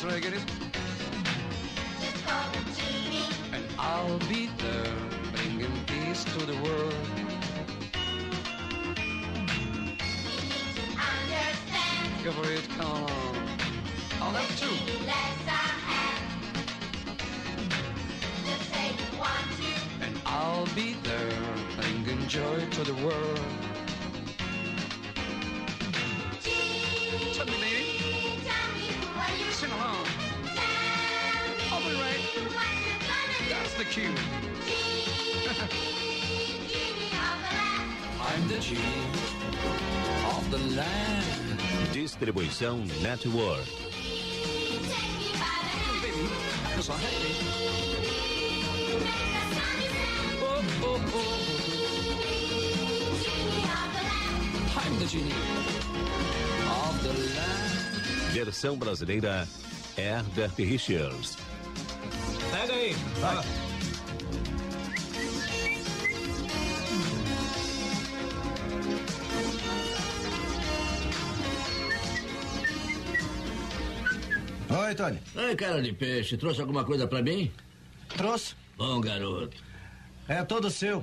right, get it? Just call the genie. And I'll be there, bringing peace to the world. You need to understand. Go for it, come on. I'll have two. Let's have. Just say you want to. And I'll be there, bringing joy to the world. Genie, Tell me, baby. tell me who are you? Sing along. Tell me I'll be right. what you gonna do. That's the cue. Genie of the lamp. I'm the genie of the land. Distribuição Network. Take me by the hand. Baby, that's all right. Make a sunny sound. Oh, oh, oh. Genie of the lamp. I'm the genie of the land. Versão brasileira Herbert Richards. Pega aí. Vai. Oi, Tony. Ai, cara de peixe, trouxe alguma coisa pra mim? Trouxe. Bom, garoto. É todo seu.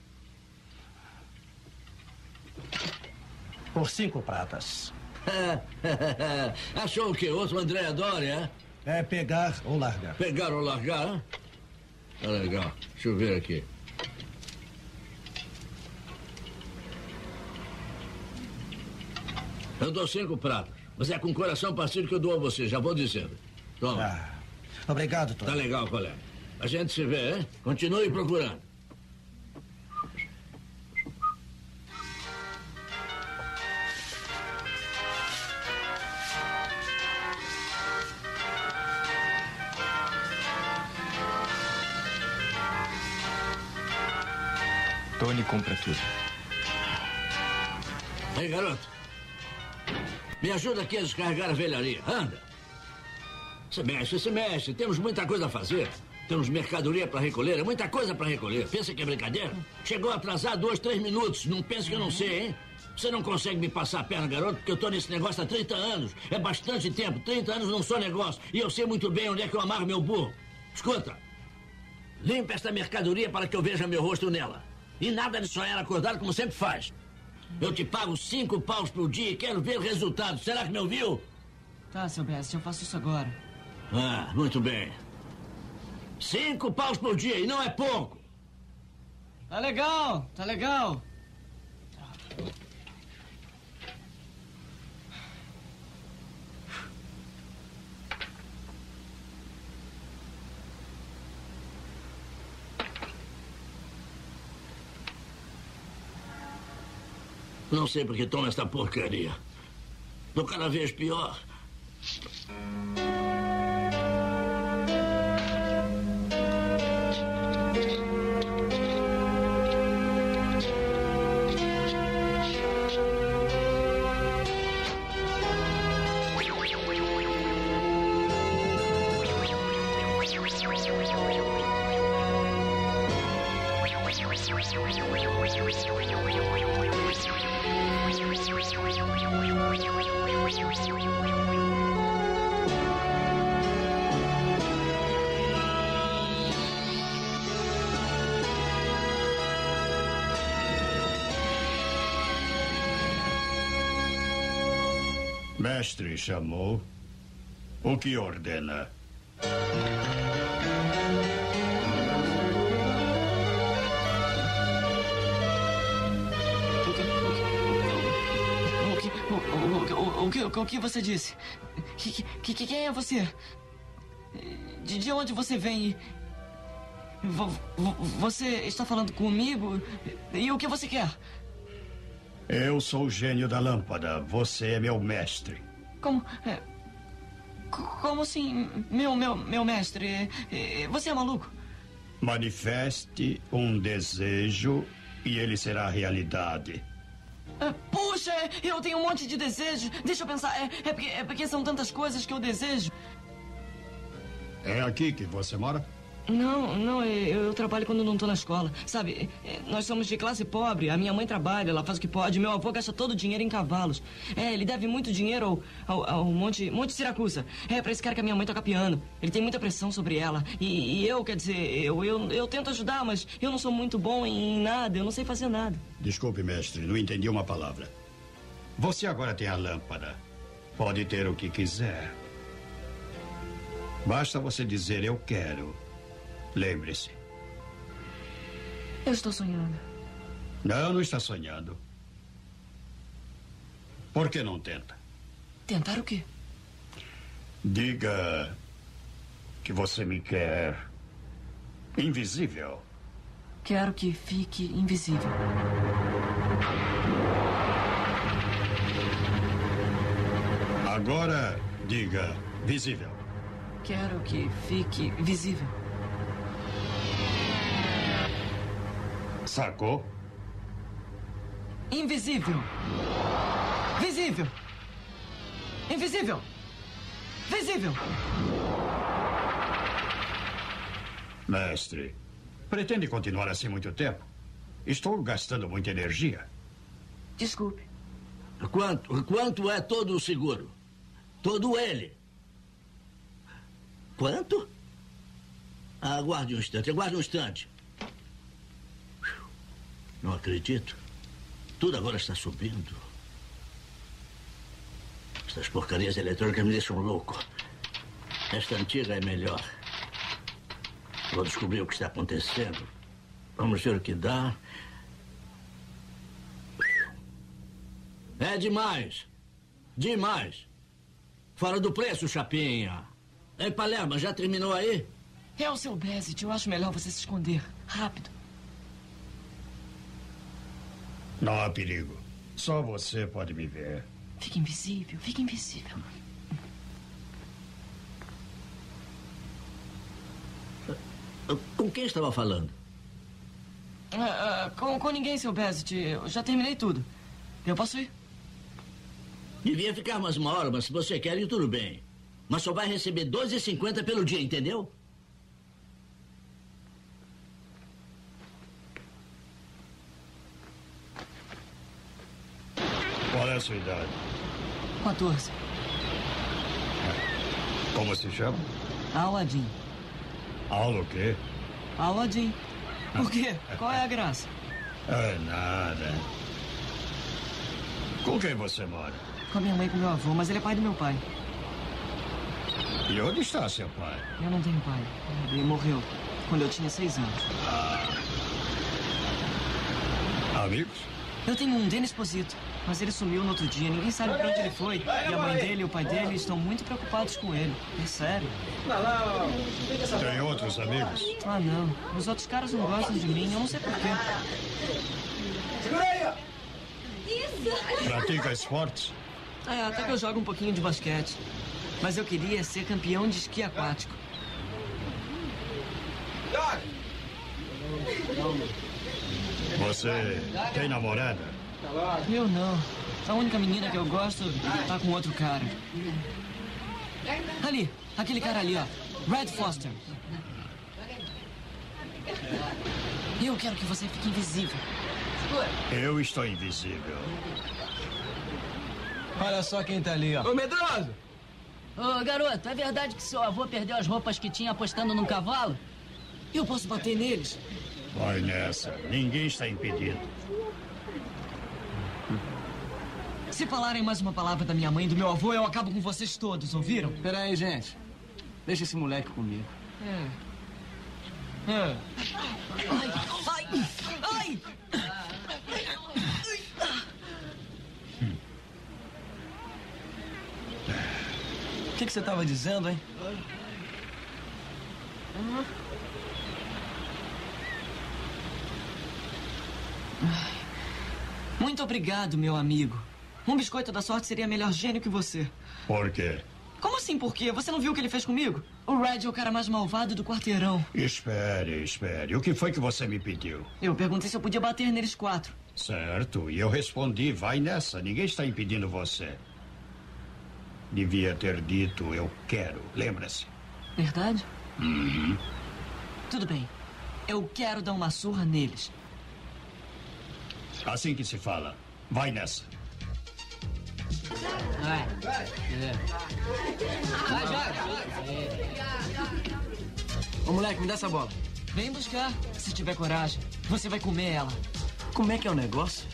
Por 5 pratas. Achou o quê? Outro André Doria? É pegar ou largar. Pegar ou largar? Tá legal. Deixa eu ver aqui. Eu dou 5 pratas. Mas é com coração parecido que eu dou a você, já vou dizendo. Toma. Ah, obrigado, Tony. Tá legal, colega. A gente se vê, hein? Continue procurando. Tony compra tudo. Aí, garoto. Me ajuda aqui a descarregar a velharia. Anda. Se mexe. Temos muita coisa a fazer. Temos mercadoria para recolher. É muita coisa para recolher. Pensa que é brincadeira? Chegou atrasado 2, 3 minutos. Não pensa que eu não sei, hein? Você não consegue me passar a perna, garoto, porque eu tô nesse negócio há 30 anos. É bastante tempo. 30 anos não sou negócio. E eu sei muito bem onde é que eu amarro meu burro. Escuta. Limpa esta mercadoria para que eu veja meu rosto nela. E nada de sonhar acordado como sempre faz. Eu te pago 5 paus por dia e quero ver resultados. Será que me ouviu? Tá, seu Bess, eu faço isso agora. Ah, muito bem. 5 paus por dia e não é pouco. Tá legal, tá legal. Não sei porque toma essa porcaria. Tô cada vez pior. Mestre chamou. O que ordena? O que você disse? Quem é você? De onde você vem? Você está falando comigo? E o que você quer? Eu sou o gênio da lâmpada. Você é meu mestre. Como? Como assim, meu mestre? Você é maluco? Manifeste um desejo e ele será realidade. Puxa, eu tenho um monte de desejos. Deixa eu pensar. É porque são tantas coisas que eu desejo. É aqui que você mora? Não, eu trabalho quando não tô na escola. Sabe, nós somos de classe pobre. A minha mãe trabalha, ela faz o que pode. Meu avô gasta todo o dinheiro em cavalos. Ele deve muito dinheiro ao Monte Siracusa. Pra esse cara que a minha mãe toca piano. Ele tem muita pressão sobre ela. E eu, quer dizer, eu tento ajudar, mas eu não sou muito bom em nada. Eu não sei fazer nada. Desculpe, mestre, não entendi uma palavra. Você agora tem a lâmpada. Pode ter o que quiser. Basta você dizer eu quero. Lembre-se. Eu estou sonhando. Não está sonhando. Por que não tenta? Tentar o quê? Diga que você me quer invisível. Quero que fique invisível. Agora, diga visível. Quero que fique visível. Sacou? Invisível. Visível. Invisível. Visível. Mestre, pretende continuar assim muito tempo? Estou gastando muita energia. Desculpe. Quanto é todo o seguro? Todo ele. Quanto? Aguarde um instante. Não acredito. Tudo agora está subindo. Essas porcarias eletrônicas me deixam louco. Esta antiga é melhor. Vou descobrir o que está acontecendo. Vamos ver o que dá. É demais. Demais. Fora do preço, chapinha. Ei, Palerma, já terminou aí? É o seu Bassett. Eu acho melhor você se esconder. Rápido. Não há perigo. Só você pode me ver. Fique invisível, fique invisível. Com quem estava falando? Com ninguém, seu Bassett. Eu já terminei tudo. Eu posso ir? Devia ficar mais uma hora, mas se você quer ir, tudo bem. Mas só vai receber R$12,50 pelo dia, entendeu? Qual é a sua idade? 14. Como se chama? Aladdin. Aula o quê? Aladdin. Por quê? Qual é a graça? É nada. Com quem você mora? Com a minha mãe e com meu avô, mas ele é pai do meu pai. E onde está seu pai? Eu não tenho pai. Ele morreu quando eu tinha 6 anos. Amigos? Eu tenho um Dennis Posito, mas ele sumiu no outro dia. Ninguém sabe pra onde ele foi. E a mãe dele e o pai dele estão muito preocupados com ele. É sério. Tem outros amigos? Ah, não. Os outros caras não gostam de mim. Eu não sei porquê. Pratica esportes? Até que eu jogo um pouquinho de basquete. Mas eu queria ser campeão de esqui aquático. Você tem namorada? Eu não. A única menina que eu gosto tá com outro cara. Ali, aquele cara ali, ó. Red Foster. Eu quero que você fique invisível. Eu estou invisível. Olha só quem tá ali, ó. Ô, medroso! Ô, garoto, é verdade que seu avô perdeu as roupas que tinha apostando num cavalo? Eu posso bater neles? Vai nessa. Ninguém está impedido. Se falarem mais uma palavra da minha mãe e do meu avô, eu acabo com vocês todos, ouviram? Pera aí, gente. Deixa esse moleque comigo. Ai! Ai! O que você tava dizendo, hein? Muito obrigado, meu amigo. Um biscoito da sorte seria melhor gênio que você. Por quê? Como assim, por quê? Você não viu o que ele fez comigo? O Red é o cara mais malvado do quarteirão. Espere. O que foi que você me pediu? Eu perguntei se eu podia bater neles 4. Certo, e eu respondi, vai nessa. Ninguém está impedindo você. Devia ter dito, eu quero. Lembra-se? Verdade? Tudo bem. Eu quero dar uma surra neles. Assim que se fala. Vai nessa. Vai. Ô, moleque, me dá essa bola. Vem buscar, se tiver coragem. Você vai comer ela. Como é que é o negócio?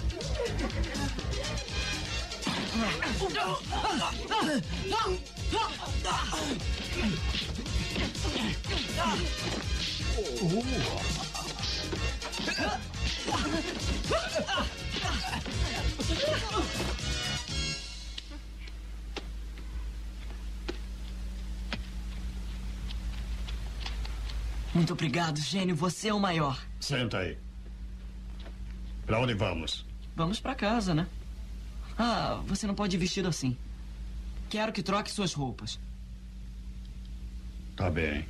Muito obrigado, gênio. Você é o maior. Senta aí. Pra onde vamos? Vamos pra casa, né? Ah, você não pode ir vestido assim. Quero que troque suas roupas. Tá bem.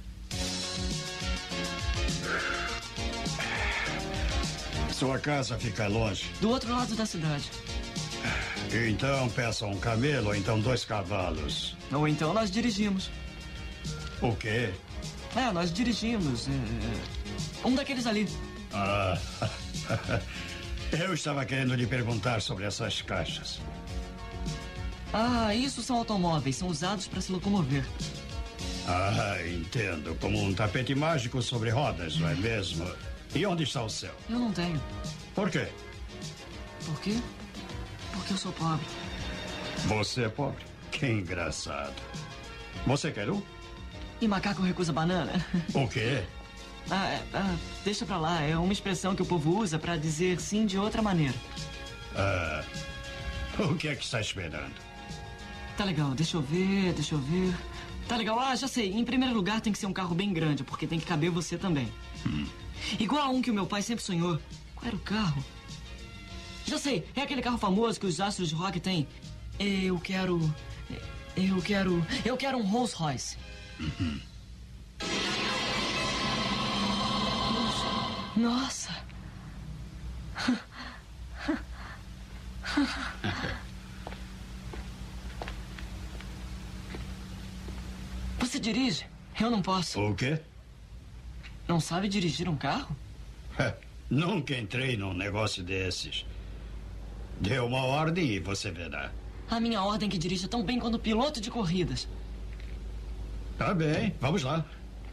Sua casa fica longe. Do outro lado da cidade. Então peça um camelo ou então 2 cavalos. Ou então nós dirigimos. O quê? Nós dirigimos. Um daqueles ali. Ah, eu estava querendo lhe perguntar sobre essas caixas. Ah, isso são automóveis. São usados para se locomover. Ah, entendo. Como um tapete mágico sobre rodas, não é mesmo? E onde está o seu? Eu não tenho. Por quê? Por quê? Porque eu sou pobre. Você é pobre? Que engraçado. Você quer um? E macaco recusa banana? O quê? Deixa pra lá. É uma expressão que o povo usa pra dizer sim de outra maneira. O que é que está esperando? Tá legal, deixa eu ver. Tá legal, já sei. Em primeiro lugar tem que ser um carro bem grande, porque tem que caber você também. Igual a um que o meu pai sempre sonhou. Qual era o carro? Já sei, é aquele carro famoso que os astros de rock têm. Eu quero um Rolls Royce. Nossa. Você dirige? Eu não posso. O quê? Não sabe dirigir um carro? Nunca entrei num negócio desses. Dê uma ordem e você verá. A minha ordem é que dirija tão bem quanto piloto de corridas. Tá bem, vamos lá.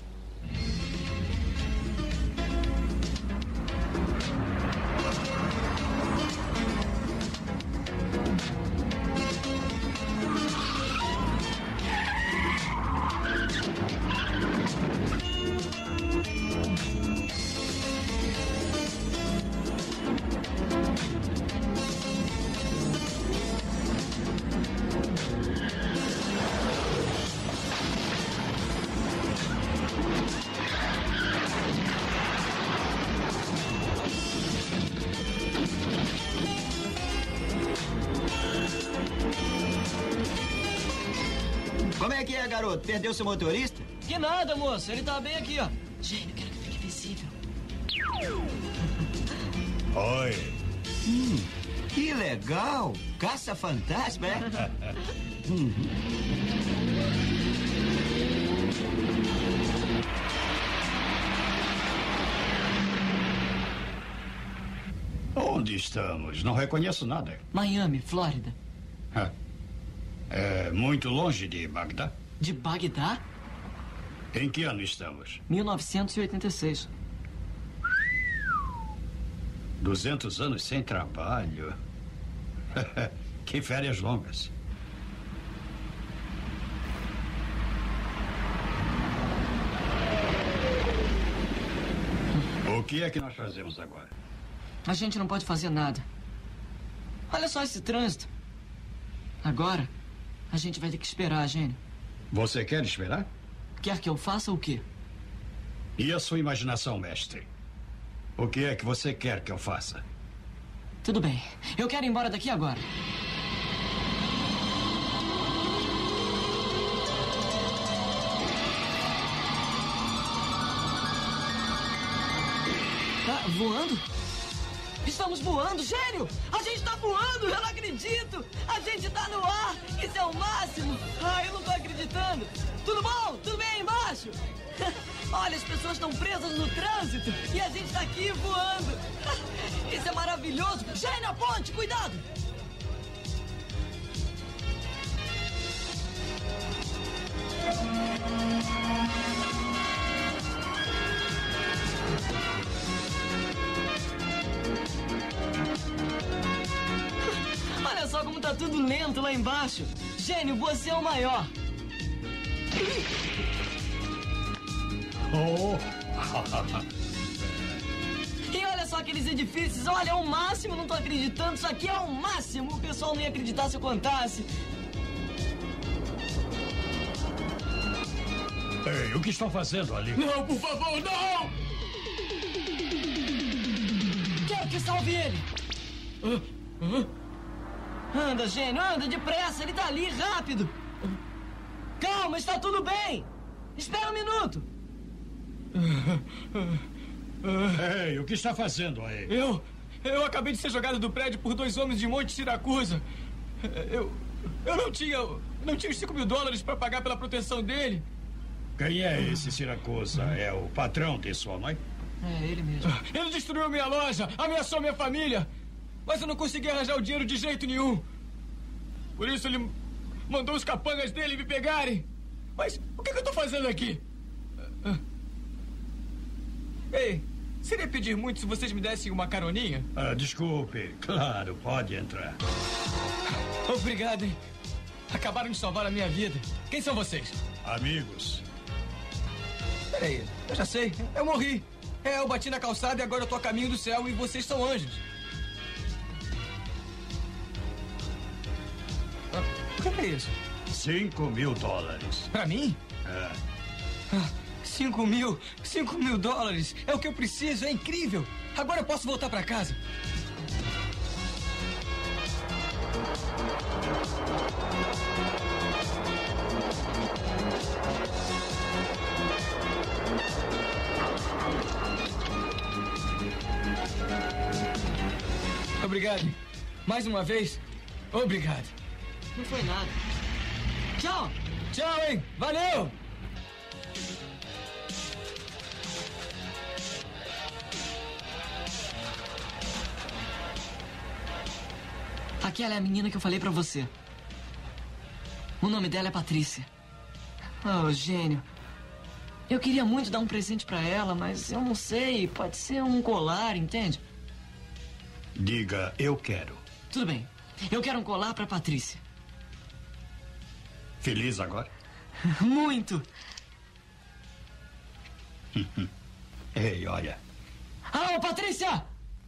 Como é que é, garoto? Perdeu seu motorista? Que nada, moço. Ele tá bem aqui, ó. Gênio, quero que fique visível. Oi. Que legal! Caça fantasma, é? Onde estamos? Não reconheço nada. Miami, Flórida. É muito longe de Bagdá? De Bagdá? Em que ano estamos? 1986. 200 anos sem trabalho. Que férias longas. O que é que nós fazemos agora? A gente não pode fazer nada. Olha só esse trânsito. Agora, a gente vai ter que esperar, gênio. Você quer esperar? Quer que eu faça o quê? E a sua imaginação, mestre? O que é que você quer que eu faça? Tudo bem. Eu quero ir embora daqui agora. Tá voando? Estamos voando, gênio! A gente tá voando, eu não acredito! A gente tá no ar! Isso é o máximo! Ai, eu não tô acreditando! Tudo bom? Tudo bem aí embaixo? Olha, as pessoas estão presas no trânsito e a gente tá aqui voando! Isso é maravilhoso! Gênio, a ponte, cuidado! Olha só como tá tudo lento lá embaixo. Gênio, você é o maior. Oh! E olha só aqueles edifícios. Olha, é o máximo, não tô acreditando. Isso aqui é o máximo. O pessoal não ia acreditar se eu contasse. Ei, o que estão fazendo ali? Não, por favor, não! Quero que salve ele. Anda, gênio, anda depressa. Ele tá ali, rápido. Calma, está tudo bem. Espera um minuto. Ei, o que está fazendo aí? Eu acabei de ser jogado do prédio por 2 homens de Monte Siracusa. Eu não tinha os $5.000 para pagar pela proteção dele. Quem é esse Siracusa? É o patrão de sua mãe? É ele mesmo. Ele destruiu minha loja, ameaçou minha família. Mas eu não consegui arranjar o dinheiro de jeito nenhum. Por isso ele mandou os capangas dele me pegarem. Mas o que eu tô fazendo aqui? Ei, seria pedir muito se vocês me dessem uma caroninha? Desculpe. Claro, pode entrar. Obrigado, hein? Acabaram de salvar a minha vida. Quem são vocês? Amigos. Peraí, eu já sei. Eu morri. Eu bati na calçada e agora eu tô a caminho do céu e vocês são anjos. O que é isso? $5.000. Pra mim? É. $5.000 é o que eu preciso, é incrível. Agora eu posso voltar pra casa. Obrigado. Mais uma vez, obrigado. Não foi nada. Tchau. Tchau, hein? Valeu! Aquela é a menina que eu falei pra você. O nome dela é Patrícia. Oh, gênio. Eu queria muito dar um presente pra ela, mas eu não sei. Pode ser um colar, entende? Diga, eu quero. Tudo bem. Eu quero um colar pra Patrícia. Feliz agora? Muito. Ei, olha. Alô, Patrícia!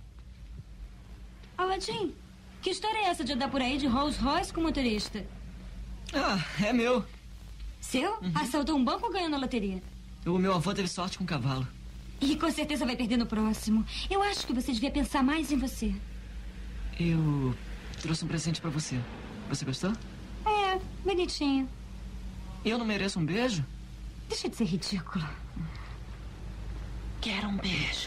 Aladim, que história é essa de andar por aí de Rolls Royce com motorista? Ah, é meu. Seu? Assaltou um banco ou ganhou na loteria? O meu avô teve sorte com o cavalo. E com certeza vai perder no próximo. Eu acho que você devia pensar mais em você. Eu trouxe um presente pra você. Você gostou? É, bonitinho. Eu não mereço um beijo? Deixa de ser ridículo. Quero um beijo.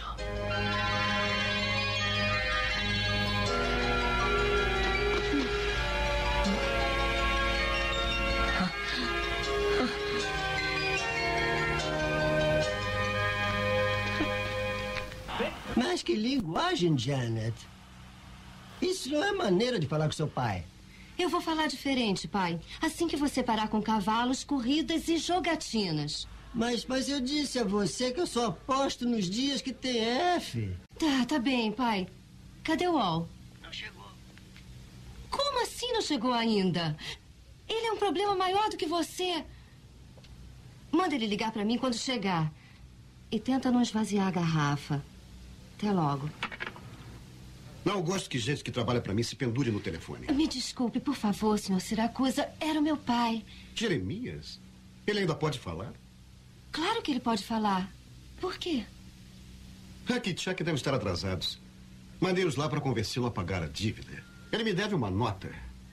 Mas que linguagem, Janet. Isso não é maneira de falar com seu pai. Eu vou falar diferente, pai. Assim que você parar com cavalos, corridas e jogatinas. Mas eu disse a você que eu só aposto nos dias que tem F. Tá bem, pai. Cadê o Al? Não chegou. Como assim não chegou ainda? Ele é um problema maior do que você. Manda ele ligar pra mim quando chegar. E tenta não esvaziar a garrafa. Até logo. Não gosto que gente que trabalha pra mim se pendure no telefone. Me desculpe, por favor, senhor Siracusa. Era o meu pai. Jeremias? Ele ainda pode falar? Claro que ele pode falar. Por quê? Hack e Chuck devem estar atrasados. Mandei-os lá para convencê-lo a pagar a dívida. Ele me deve uma nota.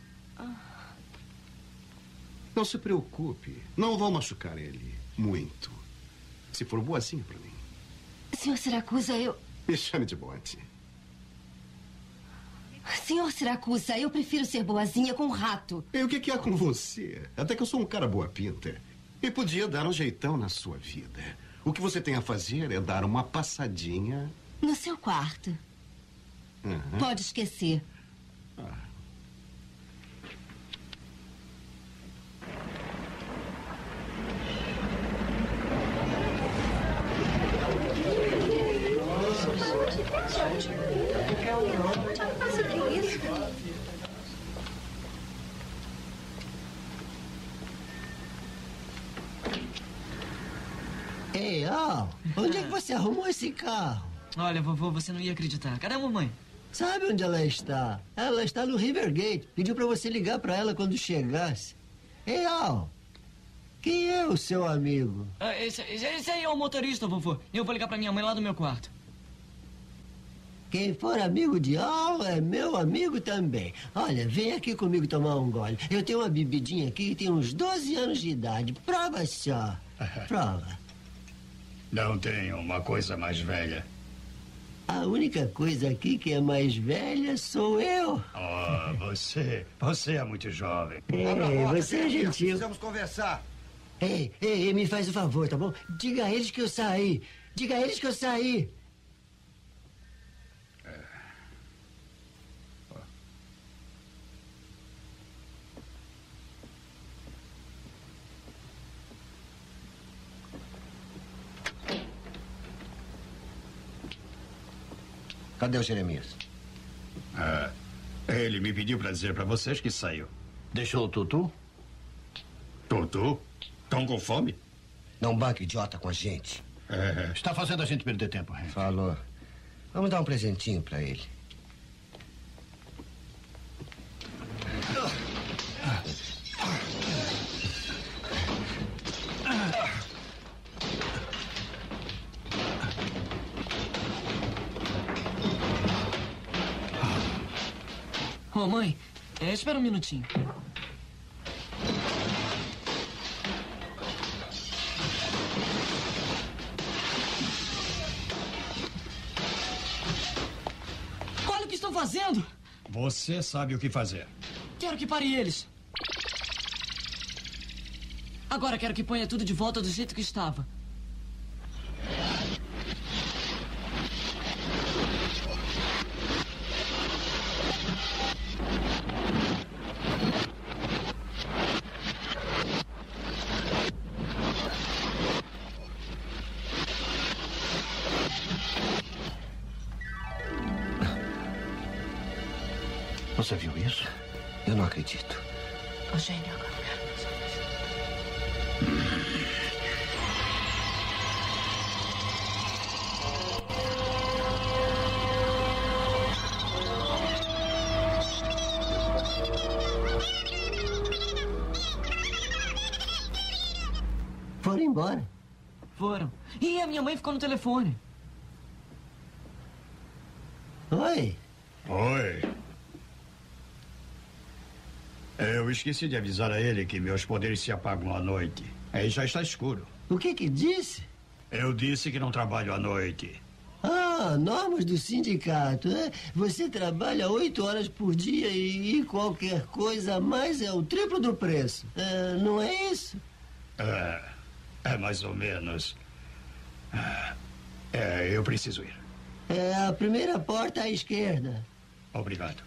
Não se preocupe. Não vão machucar ele. Muito. Se for boazinha pra mim. Senhor Siracusa, eu... Me chame de Bote. Senhor Siracusa, eu prefiro ser boazinha com um rato. E o que há com você? Até que eu sou um cara boa pinta. E podia dar um jeitão na sua vida. O que você tem a fazer é dar uma passadinha... No seu quarto. Uhum. Pode esquecer. Ei, Al, onde é que você arrumou esse carro? Olha, vovô, você não ia acreditar. Cadê a mamãe? Sabe onde ela está? Ela está no Rivergate. Pediu para você ligar para ela quando chegasse. Ei, Al, quem é o seu amigo? Esse aí é o motorista, vovô. Eu vou ligar para minha mãe lá do meu quarto. Quem for amigo de Al é meu amigo também. Olha, vem aqui comigo tomar um gole. Eu tenho uma bebidinha aqui que tem uns 12 anos de idade. Prova só. Prova. Não tenho uma coisa mais velha. A única coisa aqui que é mais velha sou eu. Oh, você é muito jovem. Ei, você é gentil. Precisamos conversar. Ei, me faz um favor, tá bom? Diga a eles que eu saí. Diga a eles que eu saí. Cadê o Jeremias? Ele me pediu para dizer para vocês que saiu. Deixou o Tutu? Tutu? Estão com fome? Não banque idiota com a gente. Está fazendo a gente perder tempo, Hank. Falou. Vamos dar um presentinho para ele. Ô, mãe, espera um minutinho. Olha o que estão fazendo! Você sabe o que fazer. Quero que pare eles. Agora quero que ponha tudo de volta do jeito que estava. Você viu isso? Eu não acredito. Ô, gênio, agora eu quero Foram embora? Foram. E a minha mãe ficou no telefone. Oi. Oi. Eu esqueci de avisar a ele que meus poderes se apagam à noite. Aí já está escuro. O que disse? Eu disse que não trabalho à noite. Normas do sindicato, né? Você trabalha 8 horas por dia e qualquer coisa a mais é o triplo do preço. Não é isso? É mais ou menos. Eu preciso ir. É a primeira porta à esquerda. Obrigado.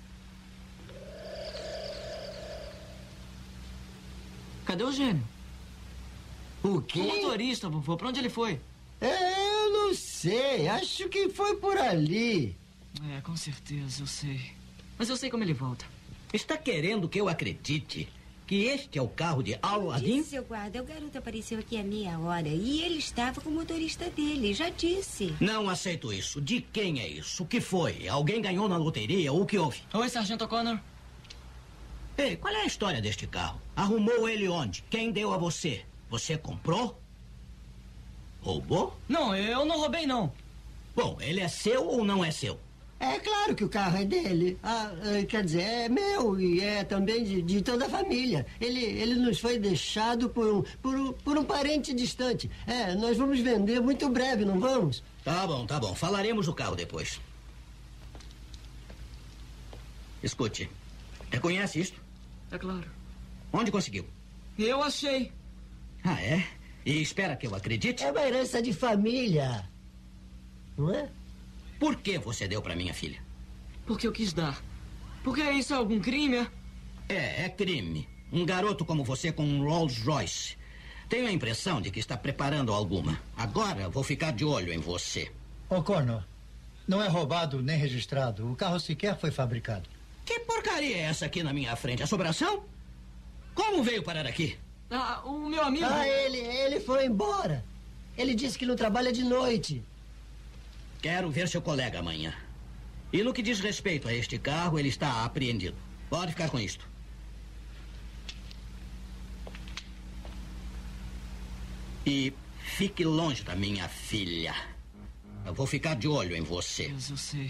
Cadê o gênio? O quê? O motorista, vovô. Pra onde ele foi? Eu não sei. Acho que foi por ali. Com certeza, eu sei. Mas eu sei como ele volta. Está querendo que eu acredite que este é o carro de Al-Adin? Disse, seu guarda, o garoto apareceu aqui há meia hora e ele estava com o motorista dele, já disse. Não aceito isso. De quem é isso? O que foi? Alguém ganhou na loteria? O que houve? Oi, Sargento O'Connor. Ei, qual é a história deste carro? Arrumou ele onde? Quem deu a você? Você comprou? Roubou? Não, eu não roubei, não. Bom, ele é seu ou não é seu? É claro que o carro é dele. Quer dizer, é meu e é também de toda a família. Ele nos foi deixado por um parente distante. Nós vamos vender muito breve, não vamos? Tá bom. Falaremos do carro depois. Escute, reconhece isto? É claro. Onde conseguiu? Eu achei. Ah, é? E espera que eu acredite? É uma herança de família. Não é? Por que você deu para minha filha? Porque eu quis dar. Porque isso é algum crime, é? É crime. Um garoto como você com um Rolls Royce. Tenho a impressão de que está preparando alguma. Agora vou ficar de olho em você. O'Connor, não é roubado nem registrado. O carro sequer foi fabricado. Que porcaria é essa aqui na minha frente? Assombração? Como veio parar aqui? Ah, o meu amigo... Ah, ele foi embora. Ele disse que não trabalha de noite. Quero ver seu colega amanhã. E no que diz respeito a este carro, ele está apreendido. Pode ficar com isto. E fique longe da minha filha. Eu vou ficar de olho em você. Deus, eu sei.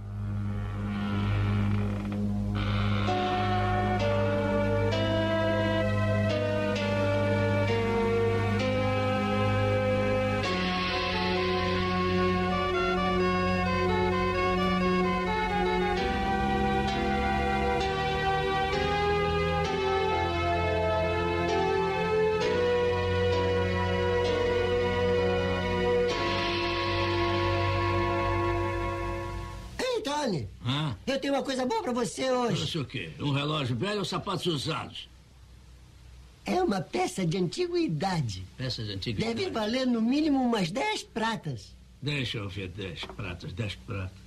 Eu tenho uma coisa boa pra você hoje. Isso o quê? Um relógio velho ou sapatos usados? É uma peça de antiguidade. Peça de antiguidade? Deve valer no mínimo umas 10 pratas. Deixa eu ver 10 pratas, 10 pratas.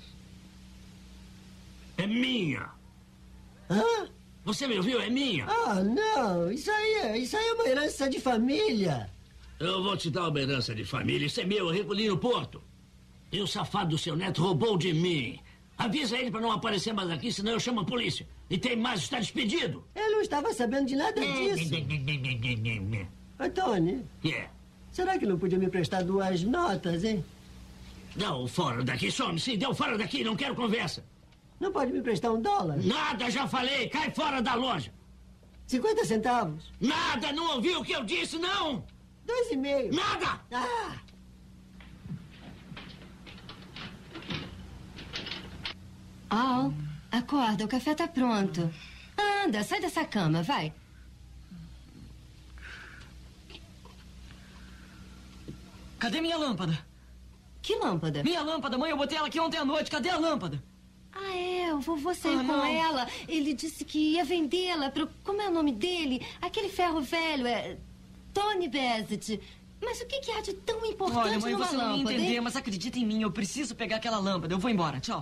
É minha! Hã? Você me ouviu? É minha! Ah, não. Isso aí é uma herança de família. Eu vou te dar uma herança de família. Isso é meu, eu recolhi no porto. E o safado do seu neto roubou de mim. Avisa ele para não aparecer mais aqui, senão eu chamo a polícia. E tem mais, está despedido. Eu não estava sabendo de nada disso. Antônio. Será que não podia me prestar 2 notas, hein? Não, fora daqui, some-se. Deu fora daqui, não quero conversa. Não pode me prestar $1? Nada, já falei. Cai fora da loja. 50 centavos? Nada, não ouviu o que eu disse, não. 2,5. Nada. Ah. Al, acorda, o café tá pronto. Anda, sai dessa cama, vai. Cadê minha lâmpada? Que lâmpada? Minha lâmpada, mãe, eu botei ela aqui ontem à noite. Cadê a lâmpada? Ah, é, o vovô saiu com não. ela. Ele disse que ia vendê-la pro... Como é o nome dele? Aquele ferro velho, Tony Bassett. Mas o que há de tão importante Olha, mãe, numa você não ia lâmpada, entender, hein? mas acredita em mim, eu preciso pegar aquela lâmpada. Eu vou embora, tchau.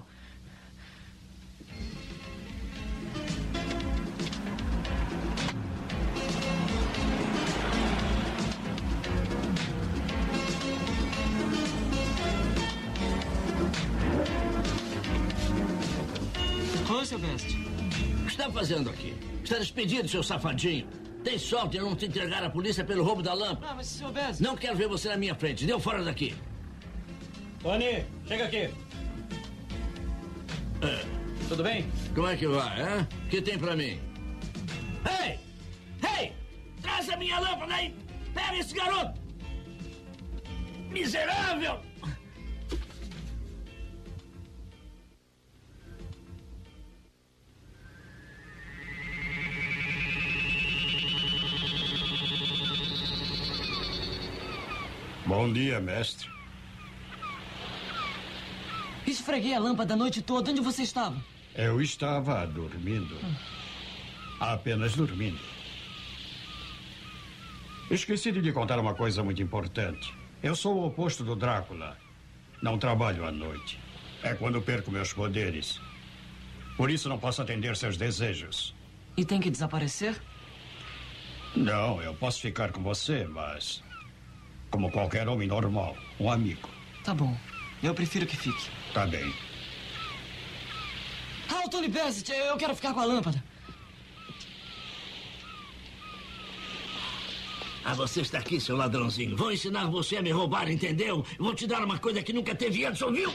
Oi, seu Best. O que está fazendo aqui? Está despedido, seu safadinho. Tem sorte em não te entregar à polícia pelo roubo da lâmpada. Ah, mas seu Best... Não quero ver você na minha frente. Deu fora daqui. Tony, chega aqui. Tudo bem? Como é que vai, hein? O que tem pra mim? Ei! Ei! Traz a minha lâmpada aí! Pega esse garoto! Miserável! Bom dia, mestre. Esfreguei a lâmpada a noite toda. Onde você estava? Eu estava dormindo. Apenas dormindo. Esqueci de lhe contar uma coisa muito importante. Eu sou o oposto do Drácula. Não trabalho à noite. É quando perco meus poderes. Por isso não posso atender seus desejos. E tem que desaparecer? Não, eu posso ficar com você, mas... como qualquer homem normal, um amigo. Tá bom. Eu prefiro que fique. Tá bem. Ah, Tony Bassett, eu quero ficar com a lâmpada. Ah, você está aqui, seu ladrãozinho. Vou ensinar você a me roubar, entendeu? Eu vou te dar uma coisa que nunca teve antes, ouviu?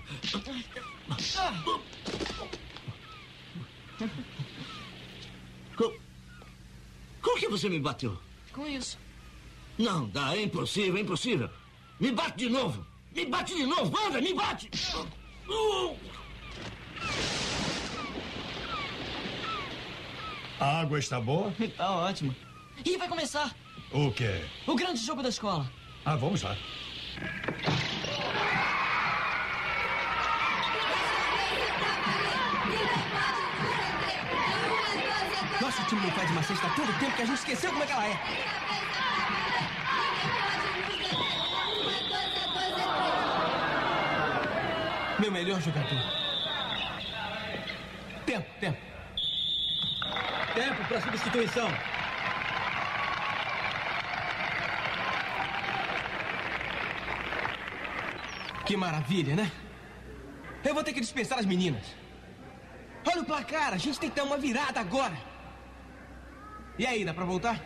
Com que você me bateu? Com isso. Não dá, é impossível, é impossível. Me bate de novo. Me bate de novo, anda, me bate. A água está boa? Tá ótimo. E vai começar O quê? o grande jogo da escola. Ah, vamos lá. Nosso time não faz uma cesta há tanto tempo que a gente esqueceu como é que ela é. Meu melhor jogador. Tempo. Tempo para substituição. Que maravilha, né? Eu vou ter que dispensar as meninas. Olha o placar, a gente tem que dar uma virada agora. E aí, dá pra voltar?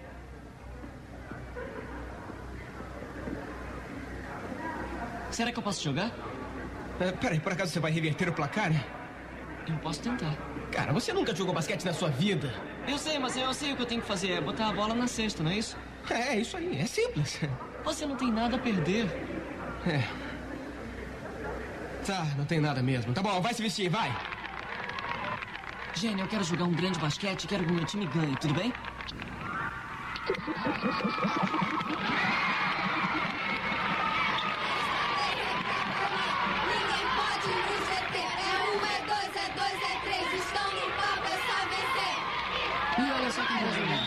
Será que eu posso jogar? Peraí, por acaso você vai reverter o placar? Eu posso tentar. Cara, você nunca jogou basquete na sua vida. Eu sei, mas eu sei o que eu tenho que fazer. É botar a bola na cesta, não é isso? É, isso aí, é simples. Você não tem nada a perder. É. Tá, não tem nada mesmo. Tá bom, vai se vestir, vai. Jenny, eu quero jogar um grande basquete e quero que o meu time ganhe, tudo bem? Ninguém pode nos deter. É 1, é 2, é 2, é 3. Estão no palco, é só vencer. E olha só quem vai jogar.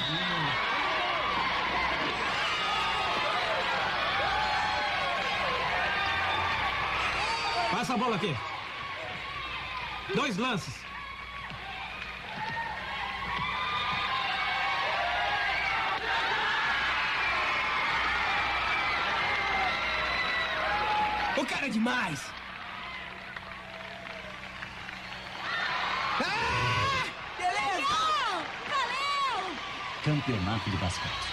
Passa a bola aqui. 2 lances. O cara é demais. Beleza! Valeu! Campeonato de basquete.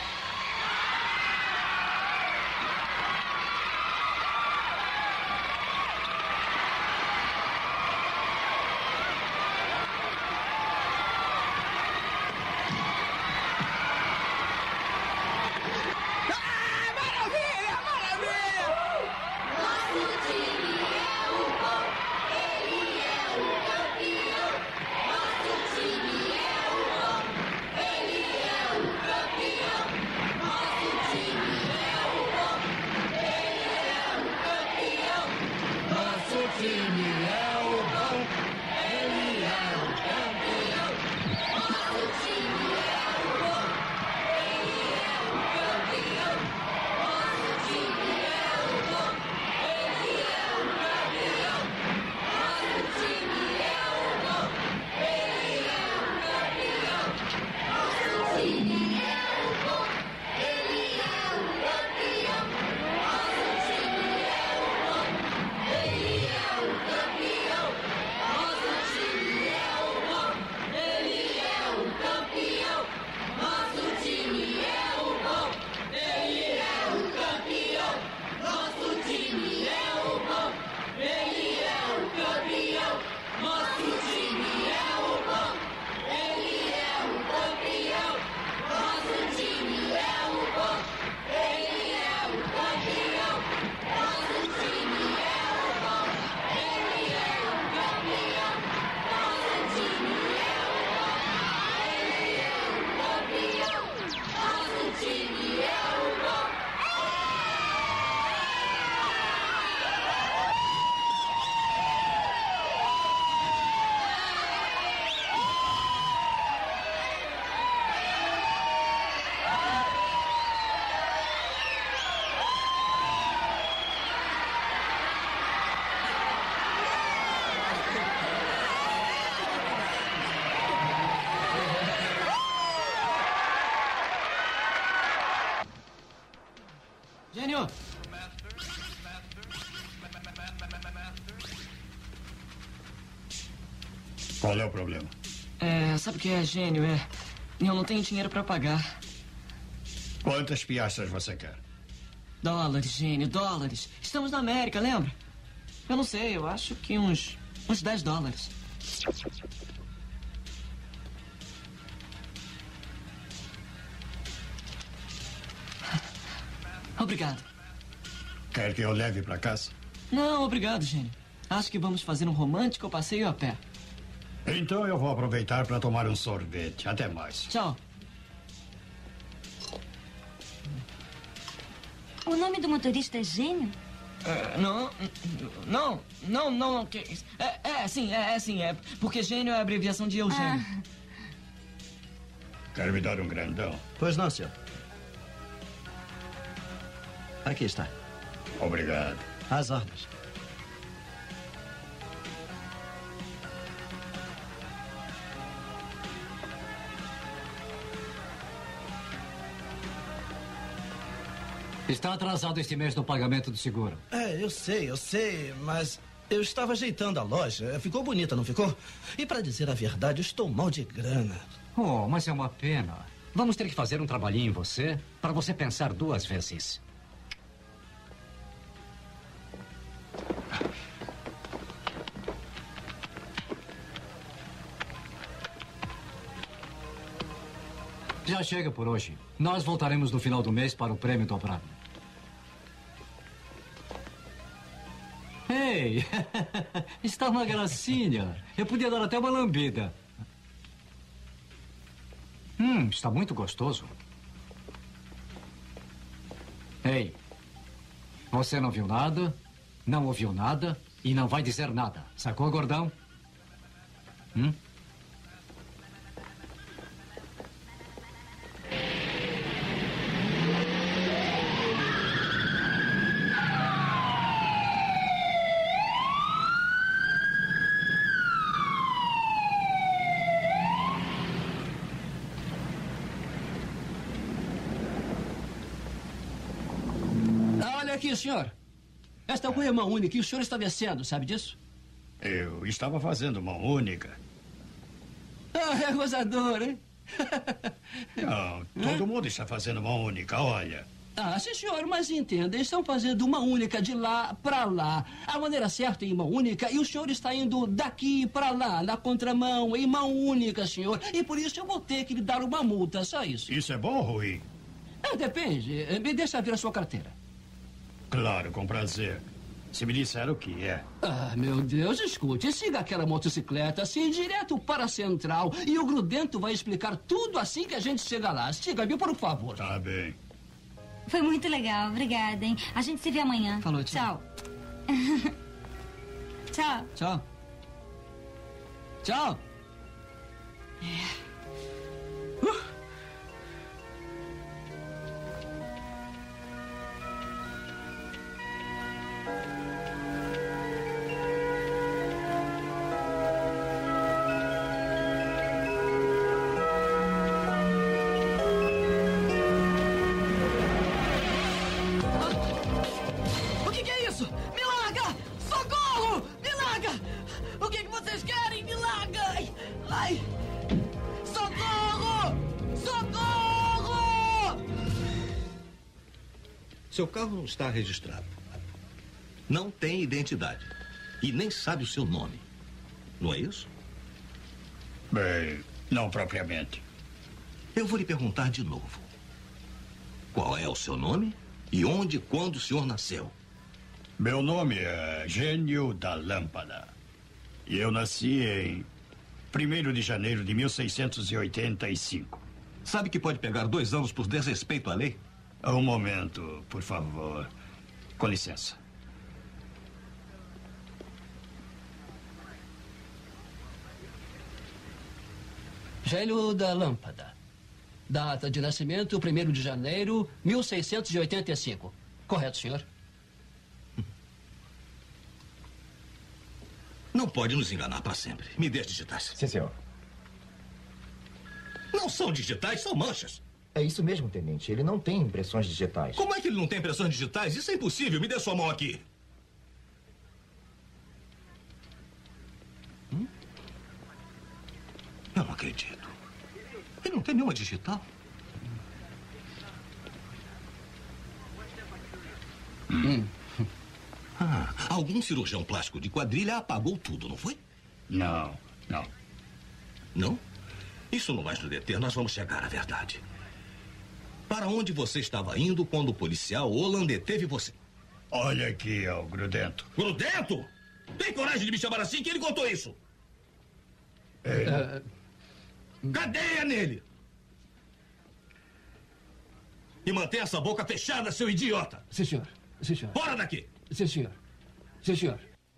Nosso time é o bom, ele é o campeão. Nosso time é o bom, ele é o campeão. Nosso time é o bom, ele é o campeão. Nosso time é o bom, ele é o campeão. Nosso time é o bom, ele é o campeão. Nosso time é o bom, ele é o campeão. Nosso time é o bom, ele é o campeão. Nosso time é o bom, ele é o campeão. Nosso time é o bom, ele é o campeão. Nosso time é o bom, ele é o campeão. Nosso time é o bom, ele é o campeão. Nosso time é o bom, ele é o campeão. Nosso time é o bom, ele é o campeão. Nosso time é o bom, ele é o campeão. Nosso time é o bom, ele é o campeão. Nosso time é o bom, ele é o campeão. Nosso time é o bom. Gênio! Qual é o problema? Sabe o que é, Gênio? Eu não tenho dinheiro pra pagar. Quantas piastras você quer? Dólares, Gênio, dólares. Estamos na América, lembra? Eu não sei, eu acho que uns $10. Obrigado. Quer que eu leve para casa? Não, obrigado, Gênio. Acho que vamos fazer um romântico passeio a pé. Então eu vou aproveitar para tomar um sorvete. Até mais. Tchau. O nome do motorista é Gênio? Não. Sim. É porque gênio é a abreviação de Eugênio. Quer me dar um grandão? Pois não, senhor. Aqui está. Obrigado. Às ordens. Está atrasado este mês no pagamento do seguro. Eu sei, mas eu estava ajeitando a loja. Ficou bonita, não ficou? E para dizer a verdade, eu estou mal de grana. Oh, mas é uma pena. Vamos ter que fazer um trabalhinho em você para você pensar 2 vezes. Já chega por hoje. Nós voltaremos no final do mês para o prêmio dobrado. Ei, está uma gracinha. Eu podia dar até uma lambida. Está muito gostoso. Ei, você não viu nada, não ouviu nada e não vai dizer nada. Sacou, gordão? Olha aqui, senhor. Esta rua é mão única e o senhor está descendo, sabe disso? Eu estava fazendo mão única. É gozador, hein? Não, todo mundo está fazendo mão única, olha. Sim, senhor, mas entenda, estão fazendo uma única de lá para lá. A maneira certa é em mão única e o senhor está indo daqui para lá, na contramão, em mão única, senhor. E por isso eu vou ter que lhe dar uma multa, só isso. Isso é bom ou ruim? Depende. Me deixa ver a sua carteira. Claro, com prazer. Se me disser o que é. Meu Deus, escute, siga aquela motocicleta assim direto para a central e o grudento vai explicar tudo assim que a gente chega lá. Siga-me, por favor. Tá bem. Foi muito legal, obrigada, hein? A gente se vê amanhã. Falou, tchau. Tchau. Tchau. Tchau. O que é isso? Me larga! Socorro! Me larga! O que vocês querem? Me larga! Ai! Socorro! Socorro! Seu carro não está registrado. Não tem identidade. E nem sabe o seu nome. Não é isso? Bem, não propriamente. Eu vou lhe perguntar de novo. Qual é o seu nome? E onde e quando o senhor nasceu? Meu nome é Gênio da Lâmpada. E eu nasci em 1º de janeiro de 1685. Sabe que pode pegar 2 anos por desrespeito à lei? Um momento, por favor. Com licença. Gênio da Lâmpada. Data de nascimento, 1º de janeiro, 1685. Correto, senhor? Não pode nos enganar para sempre. Me dê as digitais. Sim, senhor. Não são digitais, são manchas. É isso mesmo, tenente. Ele não tem impressões digitais. Como é que ele não tem impressões digitais? Isso é impossível. Me dê sua mão aqui. Eu não acredito. Ele não tem nenhuma digital. Algum cirurgião plástico de quadrilha apagou tudo, não foi? Não. Não? Isso não vai nos deter, nós vamos chegar à verdade. Para onde você estava indo quando o policial Olan deteve você? Olha aqui, ó, Grudento. Grudento? Tem coragem de me chamar assim? Quem lhe contou isso? Cadeia nele! E mantenha essa boca fechada, seu idiota! Sim, senhor. Sim, senhor. Fora daqui! Sim, senhor. Sim, senhor.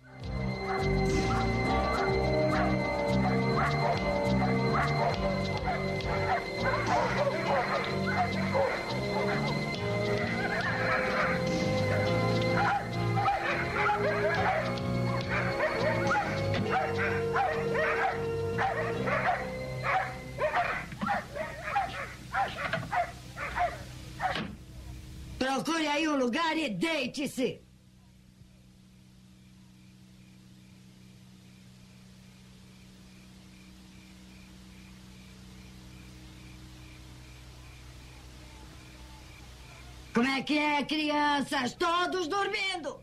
Procure aí um lugar e deite-se. Como é que é, crianças? Todos dormindo?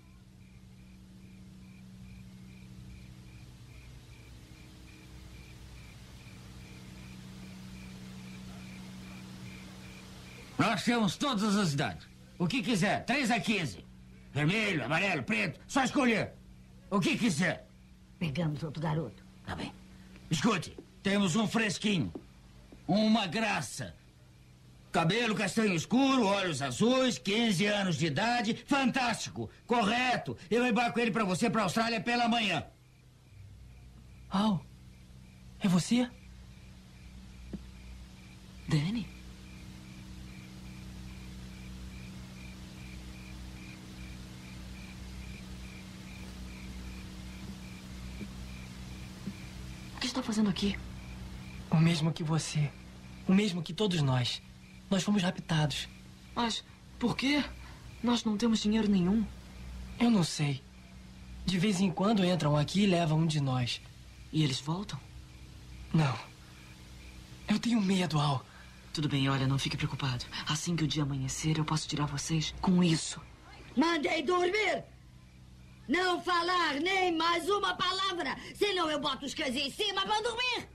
Nós temos todas as idades. O que quiser, 3 a 15. Vermelho, amarelo, preto, só escolher. O que quiser. Pegamos outro garoto. Tá bem. Escute, temos um fresquinho. Uma graça. Cabelo castanho escuro, olhos azuis, 15 anos de idade. Fantástico. Correto. Eu embarco ele pra você pra Austrália pela manhã. Al, é você? Danny? O que está fazendo aqui? O mesmo que você. O mesmo que todos nós. Nós fomos raptados. Mas por quê? Nós não temos dinheiro nenhum. Eu não sei. De vez em quando entram aqui e levam um de nós. E eles voltam? Não. Eu tenho medo, Al. Tudo bem, olha, não fique preocupado. Assim que o dia amanhecer, eu posso tirar vocês com isso. Mandei dormir! Não falar nem mais uma palavra! Senão eu boto os cães em cima para dormir!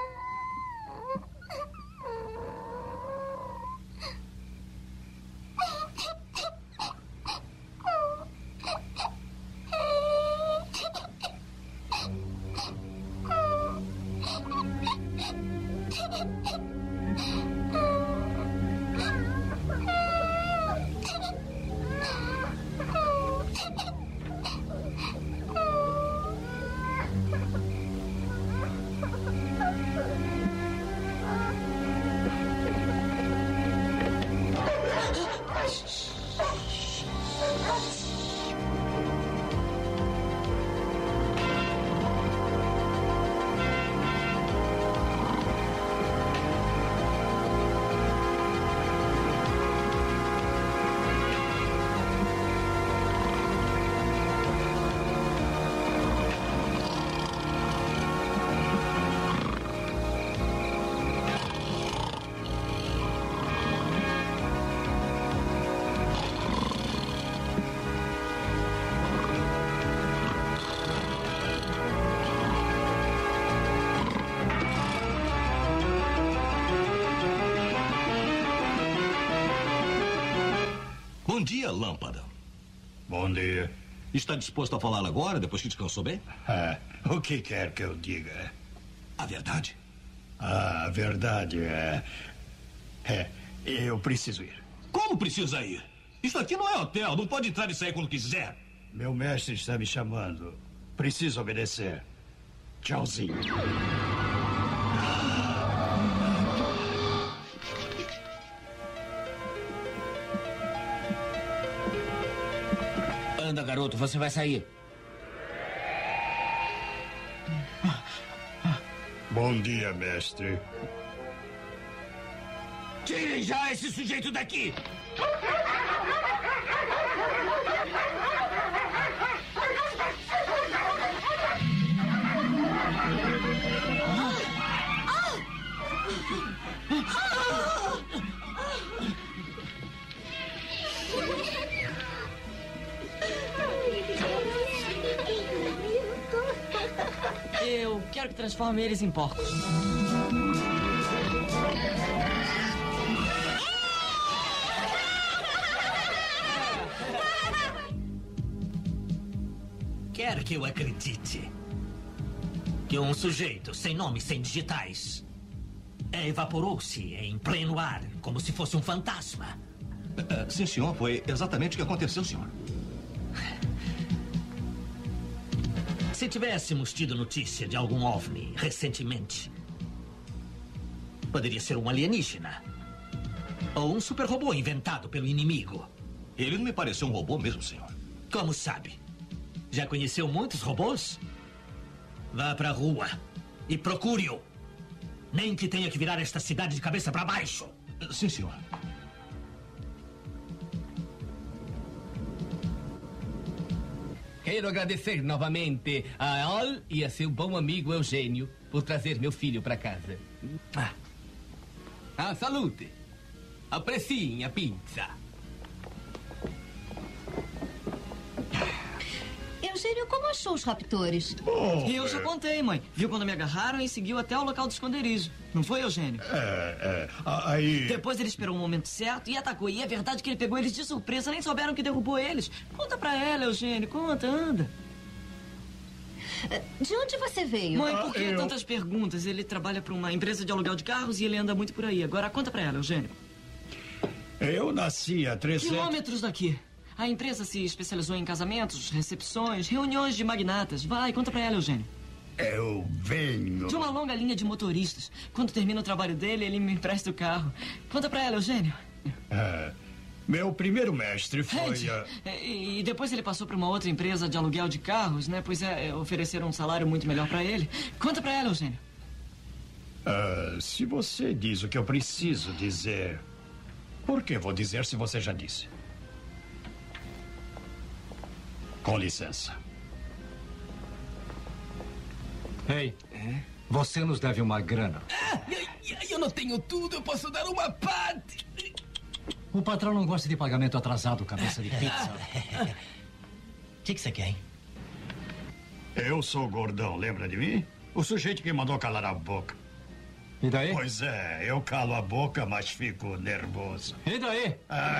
Bom dia, Lâmpada. Bom dia. Está disposto a falar agora, depois que descansou bem? O que quer que eu diga? A verdade? A verdade é... eu preciso ir. Como precisa ir? Isso aqui não é hotel, não pode entrar e sair quando quiser. Meu mestre está me chamando. Preciso obedecer. Tchauzinho. Anda, garoto, você vai sair. Bom dia, mestre. Tirem já esse sujeito daqui! Eu quero que transforme eles em porcos. Quero que eu acredite que um sujeito sem nome, sem digitais, evaporou-se em pleno ar, como se fosse um fantasma. Sim, senhor. Foi exatamente o que aconteceu, senhor. Se tivéssemos tido notícia de algum OVNI recentemente, poderia ser um alienígena. Ou um super robô inventado pelo inimigo. Ele não me pareceu um robô mesmo, senhor. Como sabe? Já conheceu muitos robôs? Vá pra rua e procure-o. Nem que tenha que virar esta cidade de cabeça para baixo. Sim, senhor. Quero agradecer novamente a Al e a seu bom amigo Eugênio por trazer meu filho para casa. Salute. Apreciem a pizza. Eugênio, como achou os raptores? Eu já contei, mãe. Viu quando me agarraram e seguiu até o local do esconderijo. Não foi, Eugênio? Aí... Depois ele esperou o momento certo e atacou. E é verdade que ele pegou eles de surpresa. Nem souberam que derrubou eles. Conta pra ela, Eugênio. Conta, anda. De onde você veio? Mãe, por que tantas perguntas? Ele trabalha pra uma empresa de aluguel de carros e ele anda muito por aí. Agora conta pra ela, Eugênio. Eu nasci há 300... Quilômetros daqui. A empresa se especializou em casamentos, recepções, reuniões de magnatas. Vai, conta pra ela, Eugênio. Eu venho... De uma longa linha de motoristas. Quando termina o trabalho dele, ele me empresta o carro. Conta pra ela, Eugênio. Meu primeiro mestre foi... E depois ele passou pra uma outra empresa de aluguel de carros, né? Pois ofereceram um salário muito melhor pra ele. Conta pra ela, Eugênio. Se você diz o que eu preciso dizer... Por que vou dizer se você já disse? Com licença. Ei, você nos deve uma grana. Eu não tenho tudo, eu posso dar uma parte. O patrão não gosta de pagamento atrasado, cabeça de pizza. O que você quer, hein? Eu sou o gordão, lembra de mim? O sujeito que mandou calar a boca. E daí? Pois é, eu calo a boca, mas fico nervoso. E daí?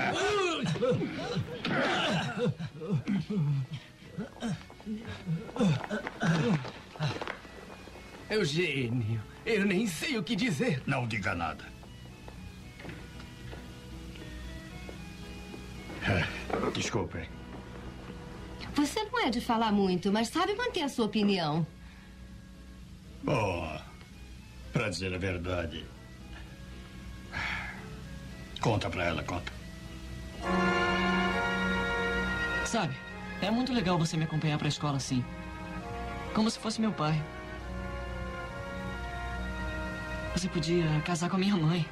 Eugênio, eu nem sei o que dizer. Não diga nada. Desculpem. Você não é de falar muito, mas sabe manter a sua opinião. Bom, pra dizer a verdade... Conta pra ela, conta. Sabe, é muito legal você me acompanhar pra escola assim. Como se fosse meu pai. Você podia casar com a minha mãe.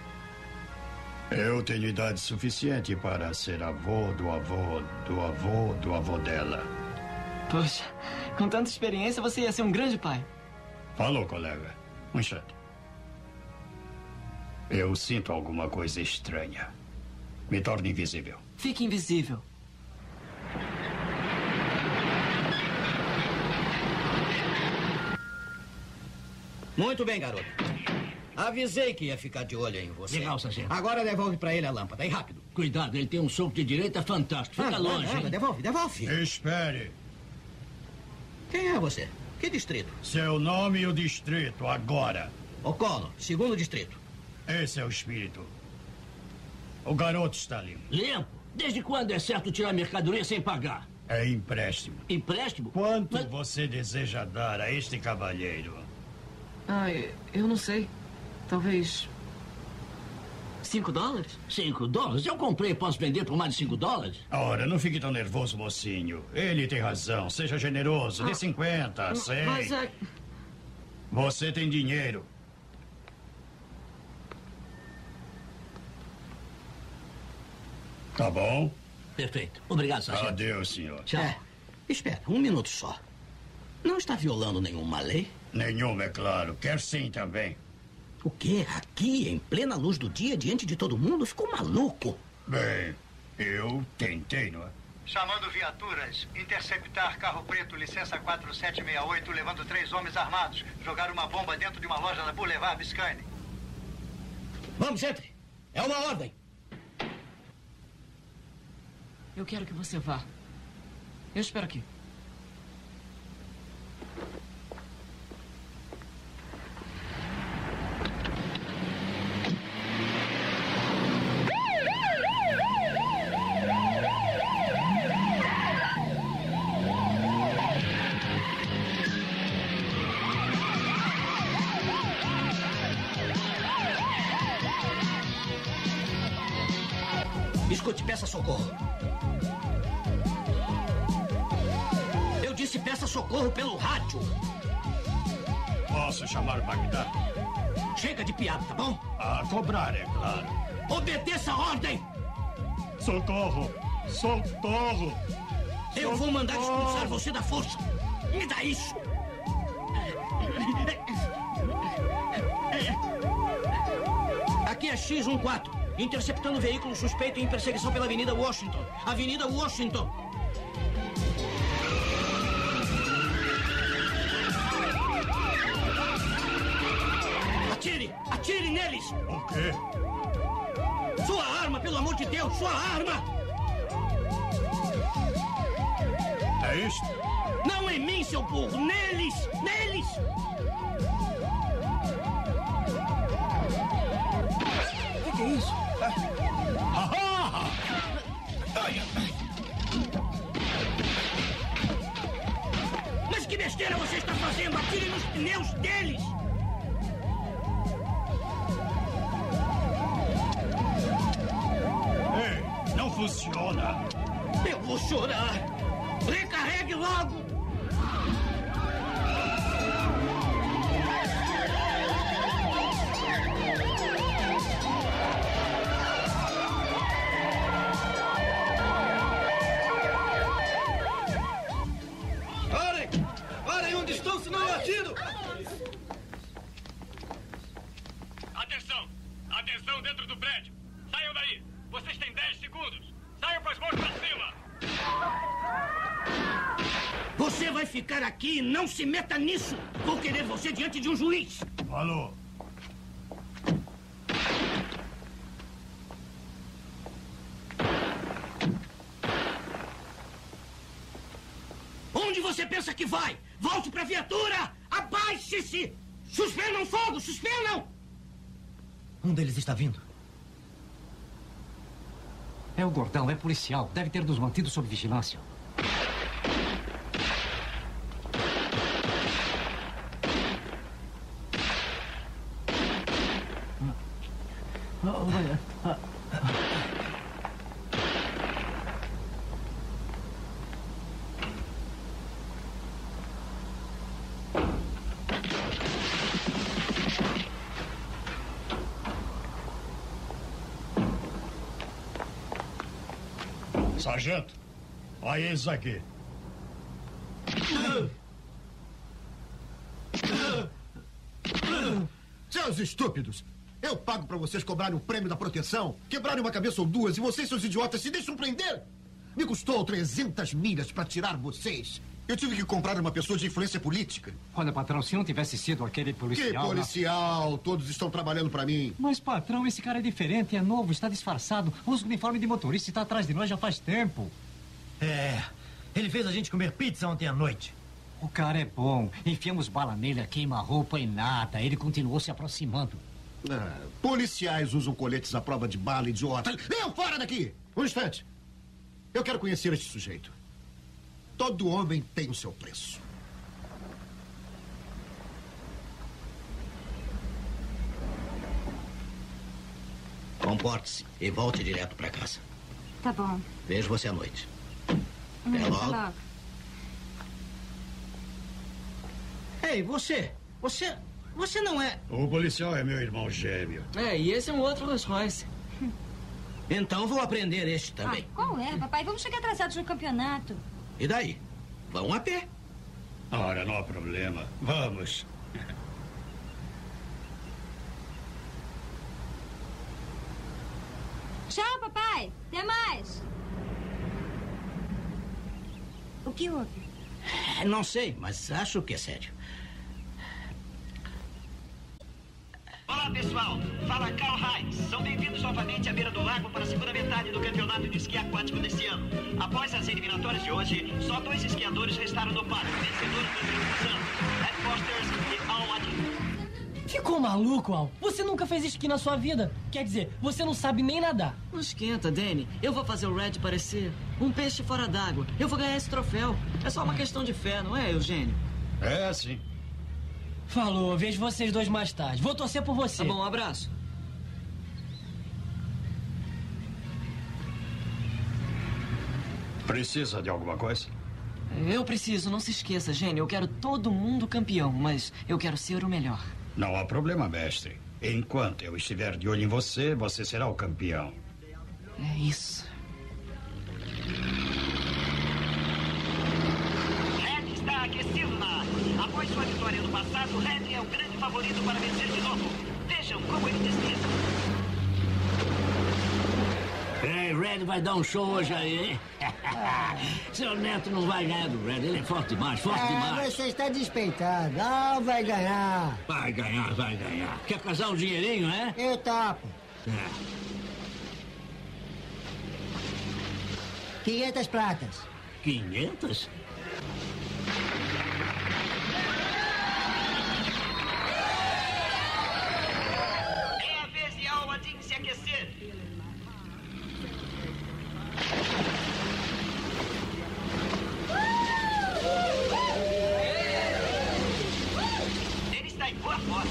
Eu tenho idade suficiente para ser avô do avô do avô do avô dela. Poxa, com tanta experiência você ia ser um grande pai. Falou, colega. Um instante. Eu sinto alguma coisa estranha. Me torne invisível. Fique invisível. Muito bem, garoto. Avisei que ia ficar de olho em você. Legal, sargento. Agora devolve pra ele a lâmpada, e rápido. Cuidado, ele tem um soco de direita fantástico. Fica longe, hein? Devolve. Espere. Quem é você? Que distrito? Seu nome e o distrito, agora. O'Connor, 2º distrito. Esse é o espírito. O garoto está limpo. Limpo? Desde quando é certo tirar mercadoria sem pagar? É empréstimo. Empréstimo? Quanto você deseja dar a este cavalheiro? Eu não sei. Talvez... $5? $5? Eu comprei e posso vender por mais de $5? Ora, não fique tão nervoso, mocinho. Ele tem razão. Seja generoso. Dê 50, 100. Mas Você tem dinheiro. Tá bom? Perfeito. Obrigado, sargento. Adeus, senhor. Tchau. Espera, um minuto só. Não está violando nenhuma lei? Nenhuma, é claro. Quer sim também. O quê? Aqui, em plena luz do dia, diante de todo mundo? Ficou maluco? Bem, eu tentei, não é? Chamando viaturas, interceptar carro preto, licença 4768, levando 3 homens armados. Jogar uma bomba dentro de uma loja da Boulevard Biscayne. Vamos, gente. É uma ordem. Eu quero que você vá. Eu espero aqui. Escute, peça socorro. Eu disse peça socorro pelo rádio. Posso chamar o Bagdá? Chega de piada, tá bom? A cobrar, é claro. Obedeça a ordem! Socorro! Socorro! Eu vou mandar expulsar você da força. Me dá isso! Aqui é X-14, interceptando veículo suspeito em perseguição pela Avenida Washington. Avenida Washington. Atire! Atire neles! O quê? Sua arma, pelo amor de Deus! Sua arma! É isso? Não em mim, seu burro! Neles! Neles! O que é isso? Mas que besteira você está fazendo? Atire nos pneus deles! Ei, não funciona. Eu vou chorar! Recarregue logo! Parem! Parem onde estão, senão eu atiro! Atenção! Atenção dentro do prédio! Saiam daí! Vocês têm 10 segundos! Saiam com as mãos pra cima! Você vai ficar aqui e não se meta nisso! Vou querer você diante de um juiz! Falou. Onde você pensa que vai? Volte pra viatura! Abaixe-se! Suspendam fogo! Suspendam! Um deles está vindo. É o Gordão, é policial. Deve ter nos mantido sob vigilância. Sargento, olha eles aqui. Seus estúpidos! Eu pago pra vocês cobrarem o prêmio da proteção, quebrarem uma cabeça ou duas, e vocês, seus idiotas, se deixam prender! Me custou 300 milhas pra tirar vocês. Eu tive que comprar uma pessoa de influência política. Olha, patrão, se não tivesse sido aquele policial... Que policial? Todos estão trabalhando pra mim. Mas, patrão, esse cara é diferente, é novo, está disfarçado. Usa o uniforme de motorista e está atrás de nós já faz tempo. É, ele fez a gente comer pizza ontem à noite. O cara é bom. Enfiamos bala nele, queima-roupa e nada. Ele continuou se aproximando. Policiais usam coletes à prova de bala, idiota. Eu, fora daqui! Um instante. Eu quero conhecer este sujeito. Todo homem tem o seu preço. Comporte-se e volte direto pra casa. Tá bom. Vejo você à noite. Até logo. Ei, você não é... O policial é meu irmão gêmeo. É, e esse é um outro Rolls Royce. Então vou aprender este também. Qual é, papai? Vamos chegar atrasados no campeonato. E daí? Vão a pé. Ora, não há problema. Vamos. Tchau, papai. Até mais. O que houve? Não sei, mas acho que é sério. Olá, pessoal. Fala Karl Heinz. São bem-vindos novamente à beira do lago para a segunda metade do campeonato de esqui aquático deste ano. Após as eliminatórias de hoje, só 2 esquiadores restaram no parque, vencedores dos últimos anos, Ed Fosters e Al Wadin. Ficou maluco, Al? Você nunca fez esqui na sua vida. Quer dizer, você não sabe nem nadar. Não esquenta, Danny. Eu vou fazer o Red parecer um peixe fora d'água. Eu vou ganhar esse troféu. É só uma questão de fé, não é, Eugênio? É, sim. Falou, vejo vocês dois mais tarde. Vou torcer por você. Tá bom, um abraço. Precisa de alguma coisa? Eu preciso, não se esqueça, gênio. Eu quero todo mundo campeão, mas eu quero ser o melhor. Não há problema, mestre. Enquanto eu estiver de olho em você, você será o campeão. É isso. Red está aquecido na ar. Após sua vitória no passado, Red é o grande favorito para vencer de novo. Vejam como ele desliza. Ei, Red vai dar um show hoje aí, hein? Seu neto não vai ganhar do Red. Ele é forte demais, forte demais. Você está despeitado. Não vai ganhar. Vai ganhar, vai ganhar. Quer casar um dinheirinho, é? Eu tapo. 500 pratas. 500? É a vez de Al-Adin se aquecer. Ele está em boa forma.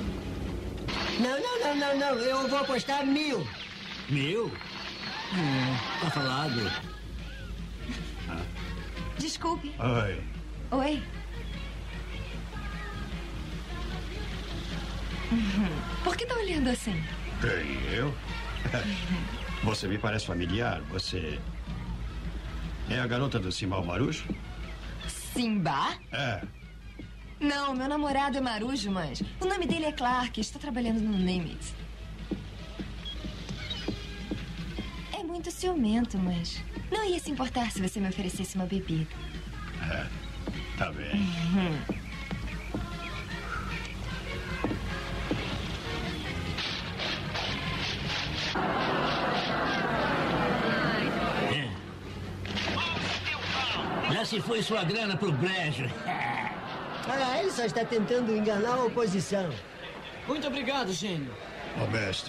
Não. Eu vou apostar 1000. 1000? Tá falado. Desculpe. Oi. Oi. Por que tá olhando assim? Quem, eu? Você me parece familiar. Você é a garota do Simão Marujo? Simba? É. Não, meu namorado é Marujo, mas o nome dele é Clark. Está trabalhando no Name It. É muito ciumento, mas não ia se importar se você me oferecesse uma bebida. É. Tá bem. Já se foi sua grana pro brejo. Olha, ele só está tentando enganar a oposição. Muito obrigado, gênio. Ô, mestre.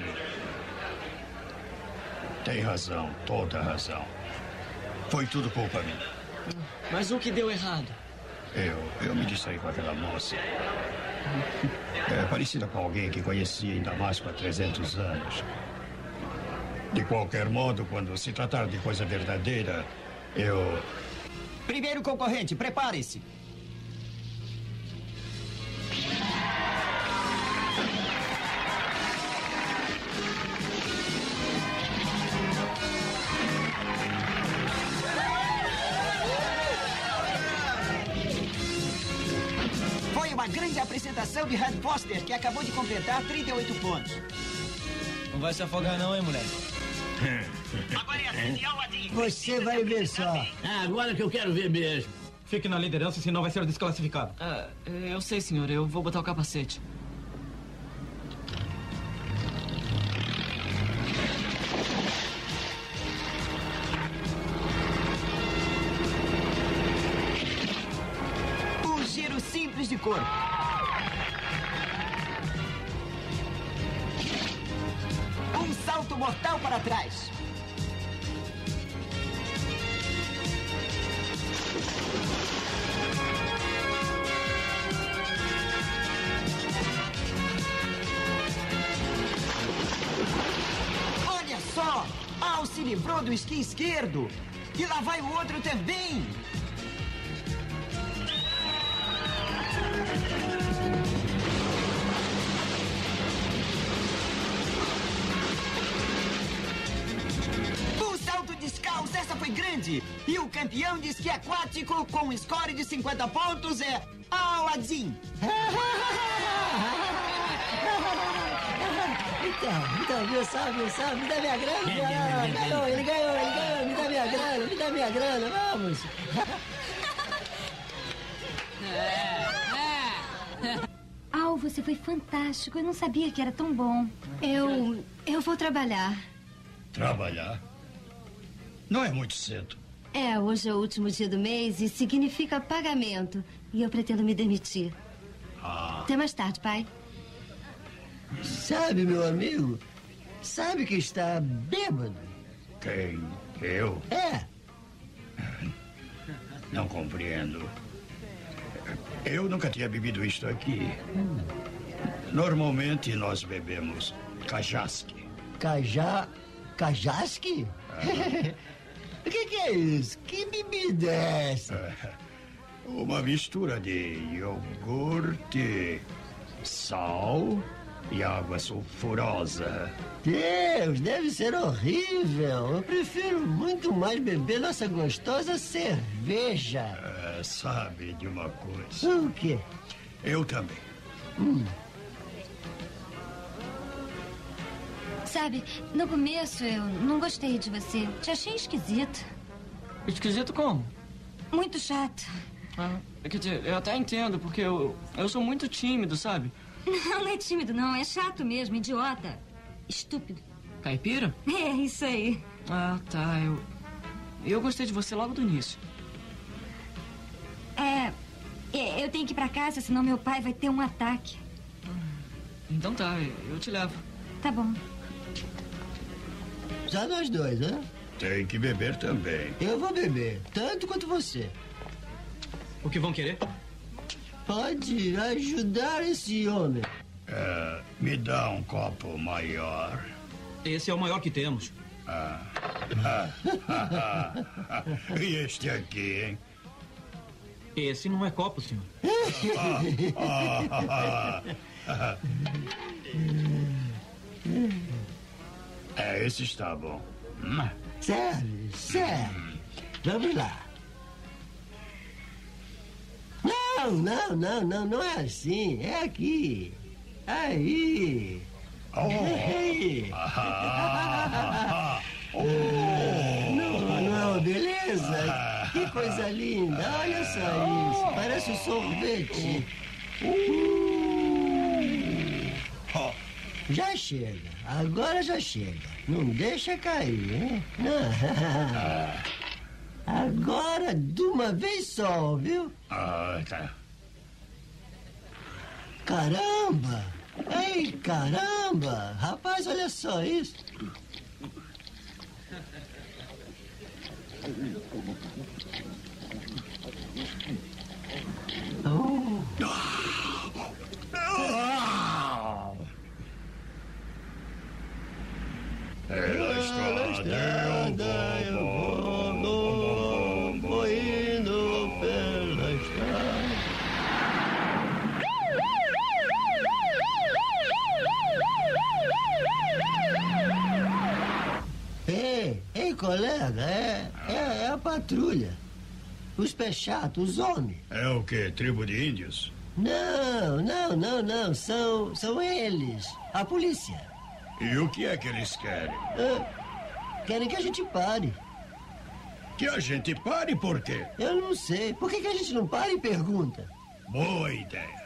Tem razão, toda razão. Foi tudo culpa minha. Mas o que deu errado? Eu me distraí com aquela moça. É parecida com alguém que conhecia em Damasco há 300 anos. De qualquer modo, quando se tratar de coisa verdadeira, eu... Primeiro concorrente, prepare-se. Foi uma grande apresentação de Red Foster, que acabou de completar 38 pontos. Não vai se afogar não, hein, moleque? Você vai ver só. Agora que eu quero ver mesmo. Fique na liderança, senão vai ser desclassificado. Eu sei, senhor. Eu vou botar o capacete. Um giro simples de corpo. Um salto mortal para trás. Olha só! Al se livrou do esqui esquerdo. E lá vai o outro também. Descalço, essa foi grande. E o campeão de esqui aquático com um score de 50 pontos é Al-Adin. Então, viu só, me dá minha grana. Ganhou, ele ganhou, me dá minha grana, vamos. Al, você foi fantástico. Eu não sabia que era tão bom. Eu vou trabalhar. Trabalhar? Não é muito cedo. Hoje é o último dia do mês e significa pagamento. E eu pretendo me demitir. Até mais tarde, pai. Sabe, meu amigo, sabe que está bêbado? Quem? Eu? É. Não compreendo. Eu nunca tinha bebido isto aqui. Normalmente nós bebemos cajaske. Cajaske? O que é isso? Que bebida é essa? Uma mistura de iogurte, sal e água sulfurosa. Deus, deve ser horrível. Eu prefiro muito mais beber nossa gostosa cerveja. Sabe de uma coisa? O quê? Eu também. Sabe, no começo eu não gostei de você. Te achei esquisito. Esquisito como? Muito chato. Quer dizer, eu até entendo, porque eu sou muito tímido, sabe? Não é tímido, não. É chato mesmo, idiota. Estúpido. Caipira? É, isso aí. Ah, tá. Eu gostei de você logo do início. Eu tenho que ir pra casa, senão meu pai vai ter um ataque. Então tá, eu te levo. Tá bom. Já nós dois, né? Tem que beber também. Eu vou beber, tanto quanto você. O que vão querer? Pode ajudar esse homem. Me dá um copo maior. Esse é o maior que temos. E este aqui, hein? Esse não é copo, senhor. Esse está bom. Serve. Vamos lá. Não é assim. É aqui. Aí. Não é uma beleza? Que coisa linda. Olha só isso. Parece um sorvete. Já chega. Agora já chega. Não deixa cair, hein? Agora, de uma vez só, viu? Tá. Caramba! Ei, caramba! Rapaz, olha só isso. Ela está eu vou indo pela estrada. Ei, colega, é a patrulha. Os pé chatos, os homens. É o quê? Tribo de índios? Não. São eles. A polícia. E o que é que eles querem? Querem que a gente pare. Que a gente pare por quê? Eu não sei. Por que a gente não para e pergunta? Boa ideia.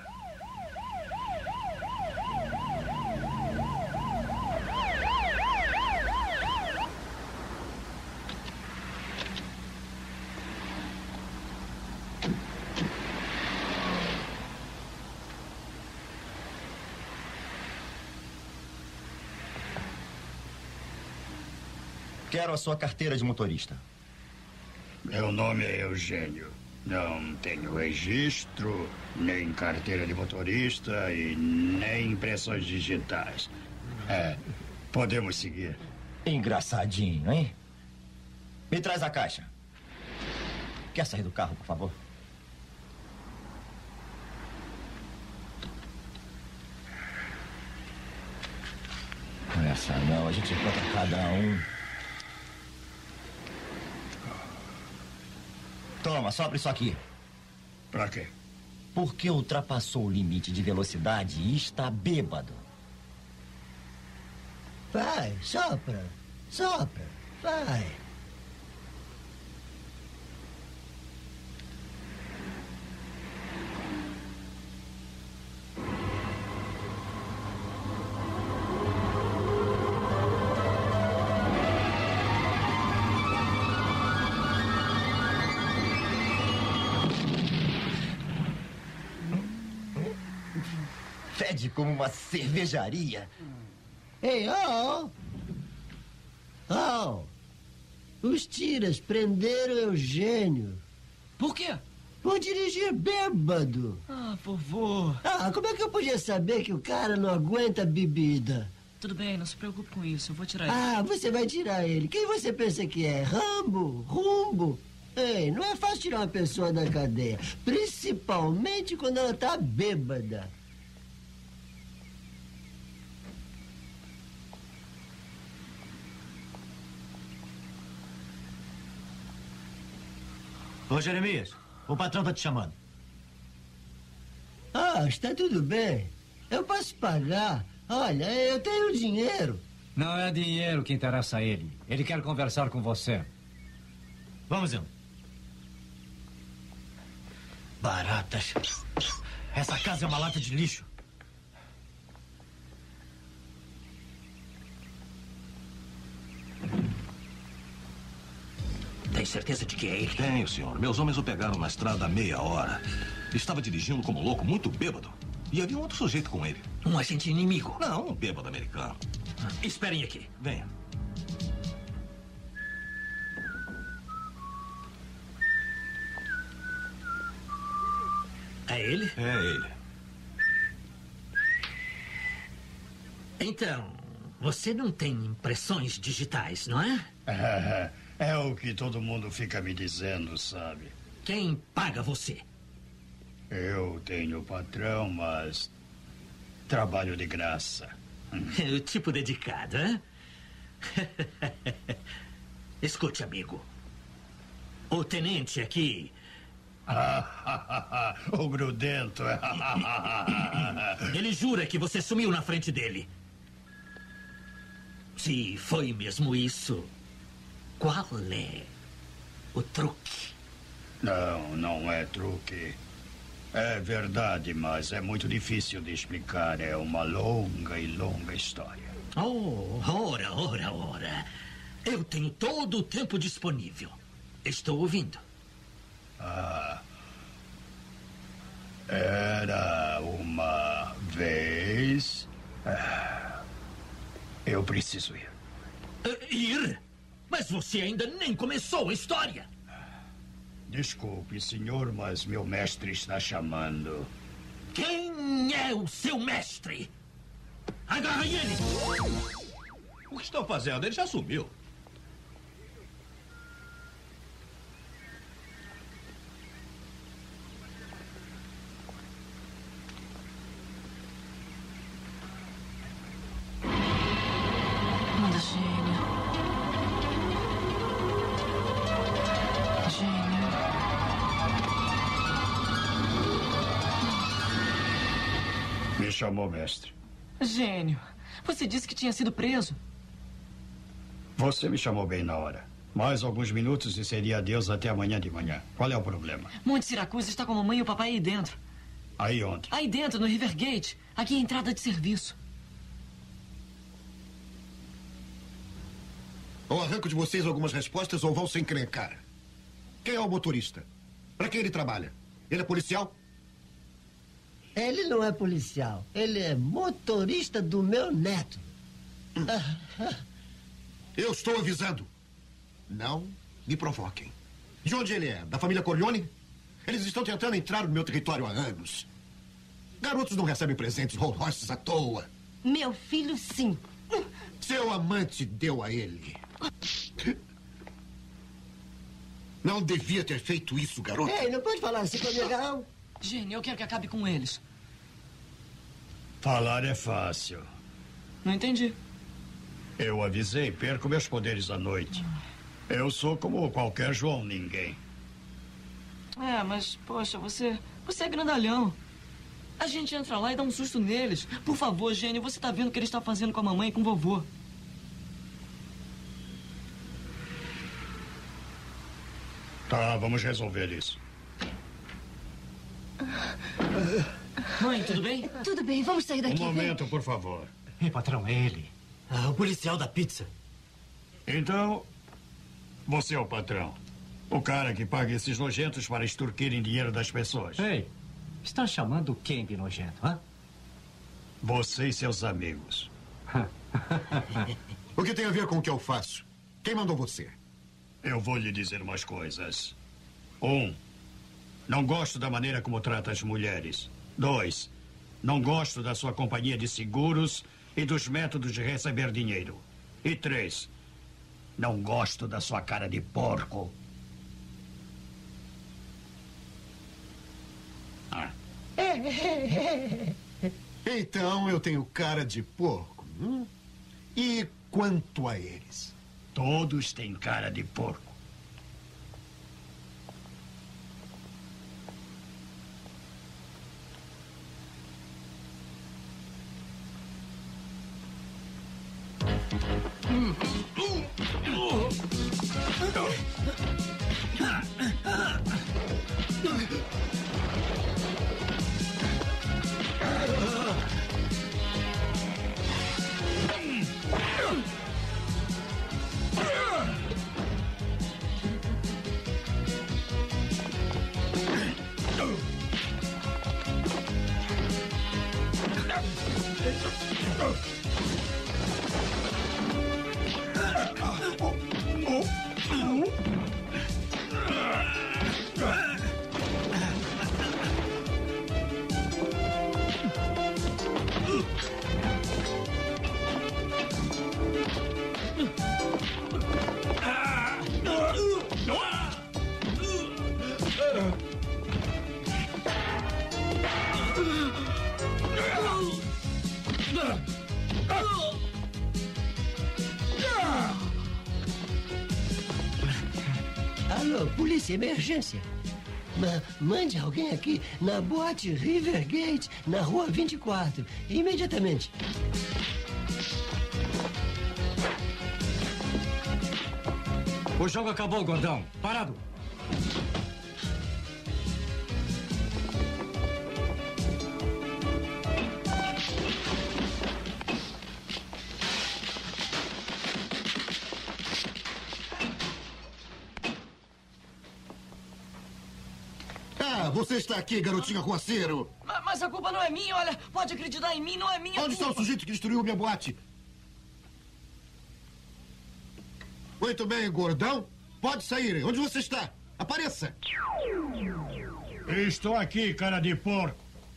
Quero a sua carteira de motorista. Meu nome é Eugênio. Não tenho registro, nem carteira de motorista e nem impressões digitais. Podemos seguir. Engraçadinho, hein? Me traz a caixa. Quer sair do carro, por favor? Essa não, a gente encontra cada um. Toma, só abre isso aqui. Pra quê? Porque ultrapassou o limite de velocidade e está bêbado. Vai, sopra. Vai. Fede como uma cervejaria. Ei, os tiras prenderam Eugênio. Por quê? Por dirigir bêbado. Ah, vovô. Como é que eu podia saber que o cara não aguenta bebida? Tudo bem, não se preocupe com isso. Eu vou tirar ele. Ah, você vai tirar ele. Quem você pensa que é? Rambo? Rumbo? Ei, não é fácil tirar uma pessoa da cadeia. Principalmente quando ela tá bêbada. Ô, Jeremias, o patrão tá te chamando. Ah, está tudo bem. Eu posso pagar. Olha, eu tenho dinheiro. Não é dinheiro que interessa a ele. Ele quer conversar com você. Vamos indo. Baratas. Essa casa é uma lata de lixo. Tem certeza de que é ele? Tenho, senhor. Meus homens o pegaram na estrada há meia hora. Estava dirigindo como louco, muito bêbado. E havia um outro sujeito com ele. Um agente inimigo? Não, um bêbado americano. Esperem aqui. Venha. É ele? É ele. Então, você não tem impressões digitais, não é? É o que todo mundo fica me dizendo, sabe? Quem paga você? Eu tenho patrão, mas trabalho de graça. O tipo dedicado, hein? Escute, amigo. O tenente aqui... O grudento. Ele jura que você sumiu na frente dele. Se foi mesmo isso, qual é o truque? Não, não é truque. É verdade, mas é muito difícil de explicar. É uma longa e longa história. Oh, ora. Eu tenho todo o tempo disponível. Estou ouvindo. Era uma vez... Eu preciso ir. Ir? Mas você ainda nem começou a história. Desculpe, senhor, mas meu mestre está chamando. Quem é o seu mestre? Agarrem ele! O que estão fazendo? Ele já sumiu. Manda, gênio. Gênio. Me chamou, mestre. Gênio. Você disse que tinha sido preso. Você me chamou bem na hora. Mais alguns minutos e seria adeus até amanhã de manhã. Qual é o problema? Monte Siracusa está com a mamãe e o papai aí dentro. Aí onde? Aí dentro, no Rivergate. Aqui é a entrada de serviço. Ou arranco de vocês algumas respostas ou vão se encrencar. Quem é o motorista? Para quem ele trabalha? Ele é policial? Ele não é policial. Ele é motorista do meu neto. Eu estou avisando. Não me provoquem. De onde ele é? Da família Corleone? Eles estão tentando entrar no meu território há anos. Garotos não recebem presentes Rolls Royces à toa. Meu filho, sim. Seu amante deu a ele. Não devia ter feito isso, garoto. Ei, não pode falar assim com a minha garão. Gênio, eu quero que acabe com eles. Falar é fácil. Não entendi. Eu avisei, perco meus poderes à noite. Eu sou como qualquer João Ninguém. É, mas, poxa, você é grandalhão. A gente entra lá e dá um susto neles. Por favor, gênio, você tá vendo o que ele está fazendo com a mamãe e com o vovô. Tá, vamos resolver isso. Mãe, tudo bem? Tudo bem, vamos sair daqui. Um momento, por favor. Ei, patrão, é ele. O policial da pizza. Então, você é o patrão. O cara que paga esses nojentos para extorquirem dinheiro das pessoas. Ei, está chamando quem de nojento, hã? Você e seus amigos. O que tem a ver com o que eu faço? Quem mandou você? Eu vou lhe dizer umas coisas. 1. Não gosto da maneira como trata as mulheres. 2. Não gosto da sua companhia de seguros. e dos métodos de receber dinheiro. E 3, não gosto da sua cara de porco. Então eu tenho cara de porco. E quanto a eles? Todos têm cara de porco. Alô, polícia, emergência. Mande alguém aqui na boate Rivergate, na rua 24. Imediatamente. O jogo acabou, gordão. Parado. Você está aqui, garotinho arruaceiro. Mas a culpa não é minha, olha. Pode acreditar em mim, não é minha culpa. Onde está o sujeito que destruiu minha boate? Muito bem, gordão. Pode sair. Onde você está? Apareça. Estou aqui, cara de porco.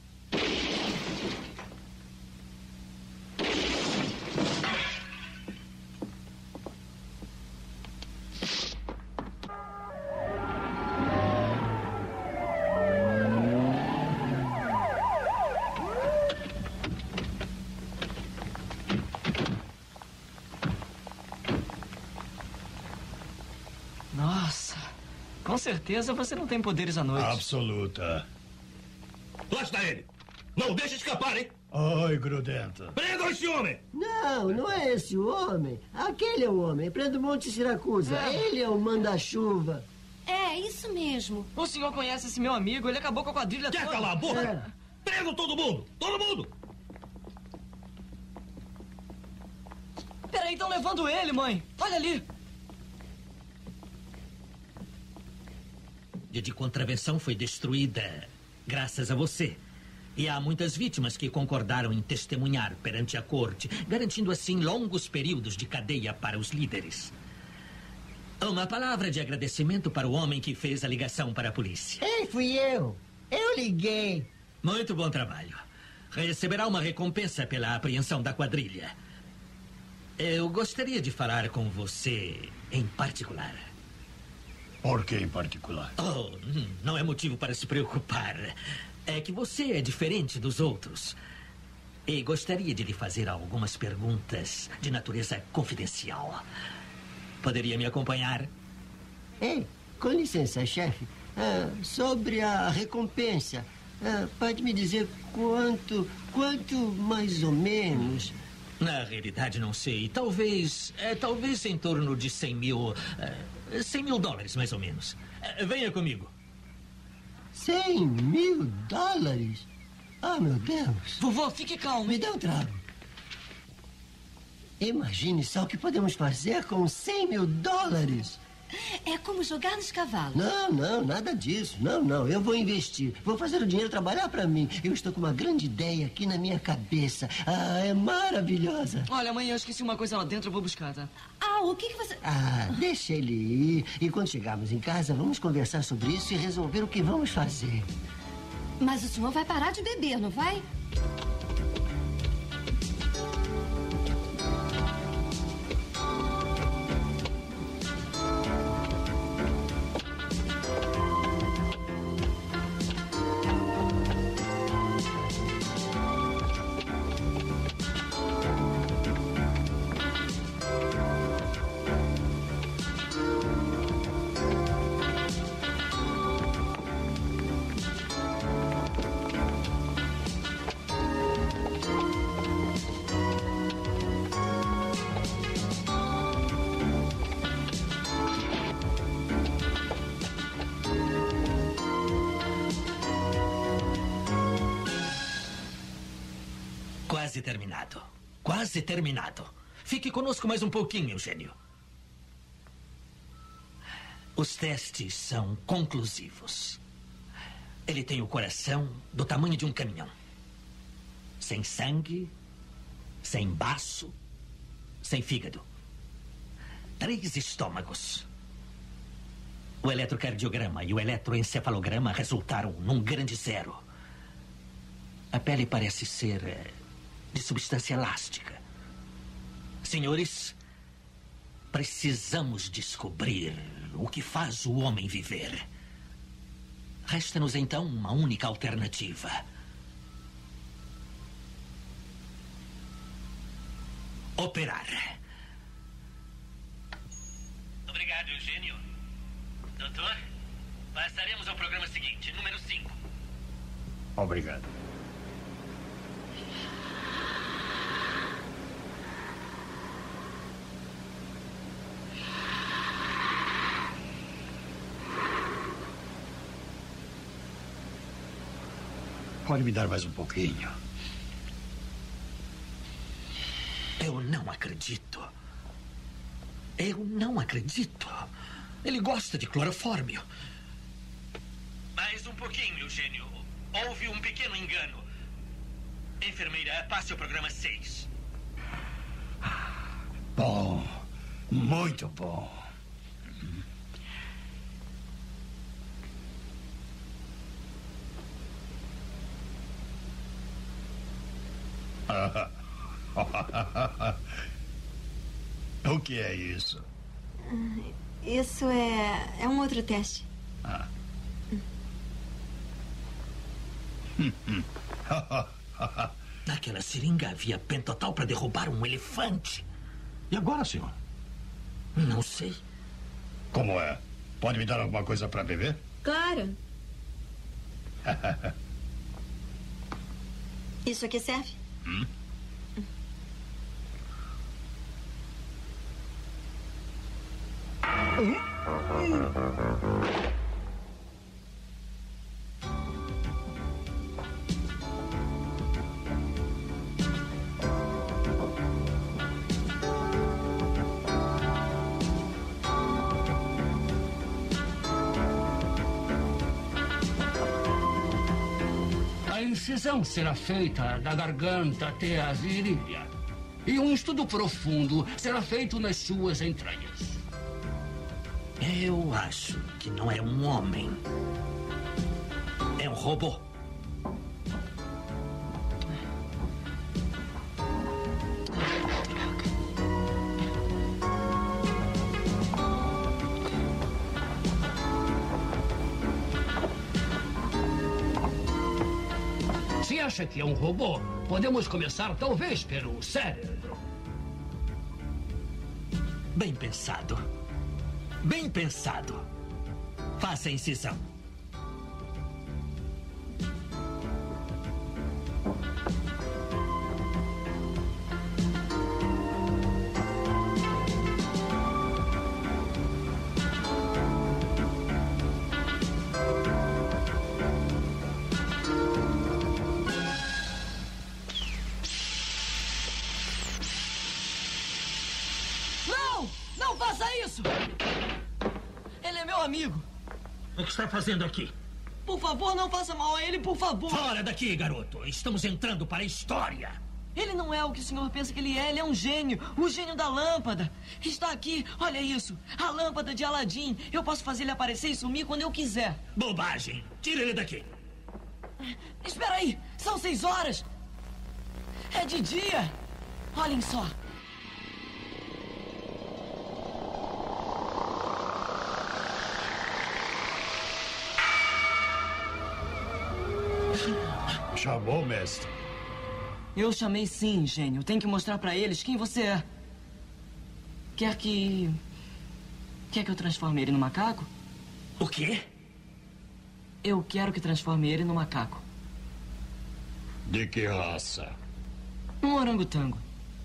Nossa, com certeza você não tem poderes à noite. Absoluta. Lá está ele. Não deixe escapar, hein? Ai, grudenta. Prendam esse homem! Não é esse o homem. Aquele é o homem. Prenda o Monte Siracusa. Ele é o manda-chuva. É, isso mesmo. O senhor conhece esse meu amigo? Ele acabou com a quadrilha toda. Quer calar a boca? Prendam todo mundo! Todo mundo! Peraí, estão levando ele, mãe. Olha ali. De contravenção foi destruída graças a você. E há muitas vítimas que concordaram em testemunhar perante a corte, garantindo assim longos períodos de cadeia para os líderes. Uma palavra de agradecimento para o homem que fez a ligação para a polícia. Ei, fui eu. Eu liguei. Muito bom trabalho. Receberá uma recompensa pela apreensão da quadrilha. Eu gostaria de falar com você em particular. Por que em particular? Oh, não é motivo para se preocupar. É que você é diferente dos outros. E gostaria de lhe fazer algumas perguntas de natureza confidencial. Poderia me acompanhar? Ei, com licença, chefe. Sobre a recompensa, pode me dizer quanto mais ou menos? Na realidade, não sei. Talvez em torno de 100 mil... $100 mil, mais ou menos. Venha comigo. $100 mil? Ah, meu Deus. Vovô, fique calmo. Me dá um trago. Imagine só o que podemos fazer com $100 mil. É como jogar nos cavalos. Não, nada disso. Não, eu vou investir. Vou fazer o dinheiro trabalhar para mim. Eu estou com uma grande ideia aqui na minha cabeça. É maravilhosa. Olha, mãe, eu esqueci uma coisa lá dentro, eu vou buscar, tá? O que você... Deixa ele ir. E quando chegarmos em casa, vamos conversar sobre isso e resolver o que vamos fazer. Mas o senhor vai parar de beber, não vai? Quase terminado. Quase terminado. Fique conosco mais um pouquinho, Eugênio. Os testes são conclusivos. Ele tem o coração do tamanho de um caminhão. Sem sangue, sem baço, sem fígado. 3 estômagos. O eletrocardiograma e o eletroencefalograma resultaram num grande 0. A pele parece ser de substância elástica. Senhores, precisamos descobrir o que faz o homem viver. Resta-nos então uma única alternativa. Operar. Obrigado, Eugênio. Doutor, passaremos ao programa seguinte, número 5. Obrigado. Pode me dar mais um pouquinho? Eu não acredito. Eu não acredito. Ele gosta de clorofórmio. Mais um pouquinho, Eugênio. Houve um pequeno engano. Enfermeira, passe ao programa 6. Bom. Muito bom. O que é isso? Isso é um outro teste. Naquela seringa havia pentotal para derrubar um elefante. E agora, senhor? Não sei. Como é? Pode me dar alguma coisa para beber? Claro. Isso aqui serve? A incisão será feita da garganta até a virilha. E um estudo profundo será feito nas suas entranhas. Eu acho que não é um homem. É um robô. Se acha que é um robô, podemos começar talvez pelo cérebro. Bem pensado. Bem pensado. Faça a incisão. Não! Não faça isso! Ele é meu amigo. O que está fazendo aqui? Por favor, não faça mal a ele, por favor. Fora daqui, garoto. Estamos entrando para a história. Ele não é o que o senhor pensa que ele é um gênio. O gênio da lâmpada. Está aqui, olha isso. A lâmpada de Aladim. Eu posso fazer ele aparecer e sumir quando eu quiser. Bobagem. Tira ele daqui. Espera aí. São 6 horas. É de dia. Olhem só. Chamou, mestre? Eu chamei sim, gênio. Tem que mostrar pra eles quem você é. Quer que eu transforme ele no macaco? O quê? Eu quero que transforme ele no macaco. De que raça? Um orangotango.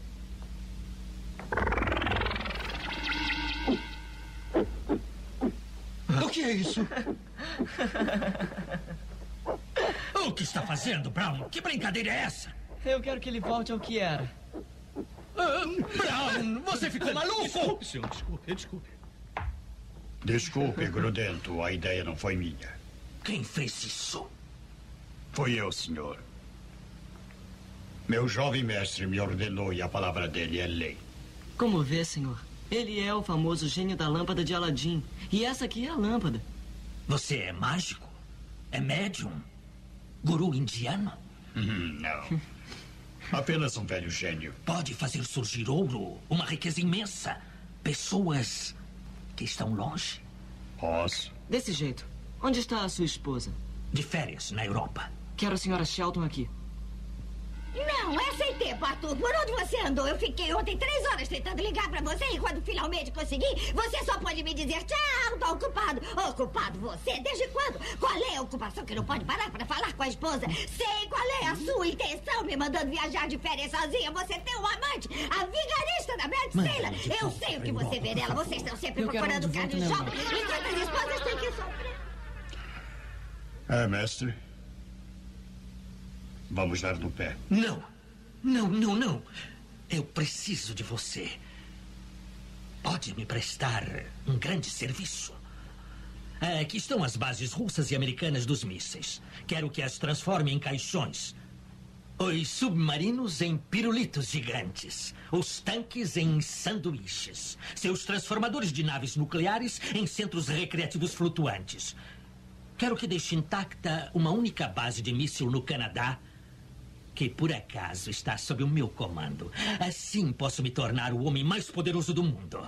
O que é isso? O que está fazendo, Brown? Que brincadeira é essa? Eu quero que ele volte ao que era. Brown, você ficou maluco? Desculpe, senhor, desculpe. Desculpe, grudento, a ideia não foi minha. Quem fez isso? Fui eu, senhor. Meu jovem mestre me ordenou e a palavra dele é lei. Como vê, senhor? Ele é o famoso gênio da lâmpada de Aladim. E essa aqui é a lâmpada. Você é mágico? É médium? Guru indiano? Não. Apenas um velho gênio. Pode fazer surgir ouro, uma riqueza imensa. Pessoas que estão longe. Posso. Desse jeito. Onde está a sua esposa? De férias, na Europa. Quero a senhora Shelton aqui. Não, é sem tempo, Arthur. Por onde você andou? Eu fiquei ontem 3 horas tentando ligar pra você e quando finalmente consegui, você só pode me dizer tchau, tô ocupado. Ocupado você? Desde quando? Qual é a ocupação que não pode parar pra falar com a esposa? Sei qual é a sua intenção me mandando viajar de férias sozinha. Você tem um amante, a vigarista da Mad Sailor. Eu sei o que você vê nela. Vocês estão sempre procurando carne jovem enquanto as esposas têm que sofrer. É, mestre. Vamos dar no pé. Não. Não. Eu preciso de você. Pode me prestar um grande serviço. Aqui estão as bases russas e americanas dos mísseis. Quero que as transforme em caixões. Os submarinos em pirulitos gigantes. Os tanques em sanduíches. Seus transformadores de naves nucleares em centros recreativos flutuantes. Quero que deixe intacta uma única base de míssil no Canadá, que por acaso está sob o meu comando. Assim posso me tornar o homem mais poderoso do mundo.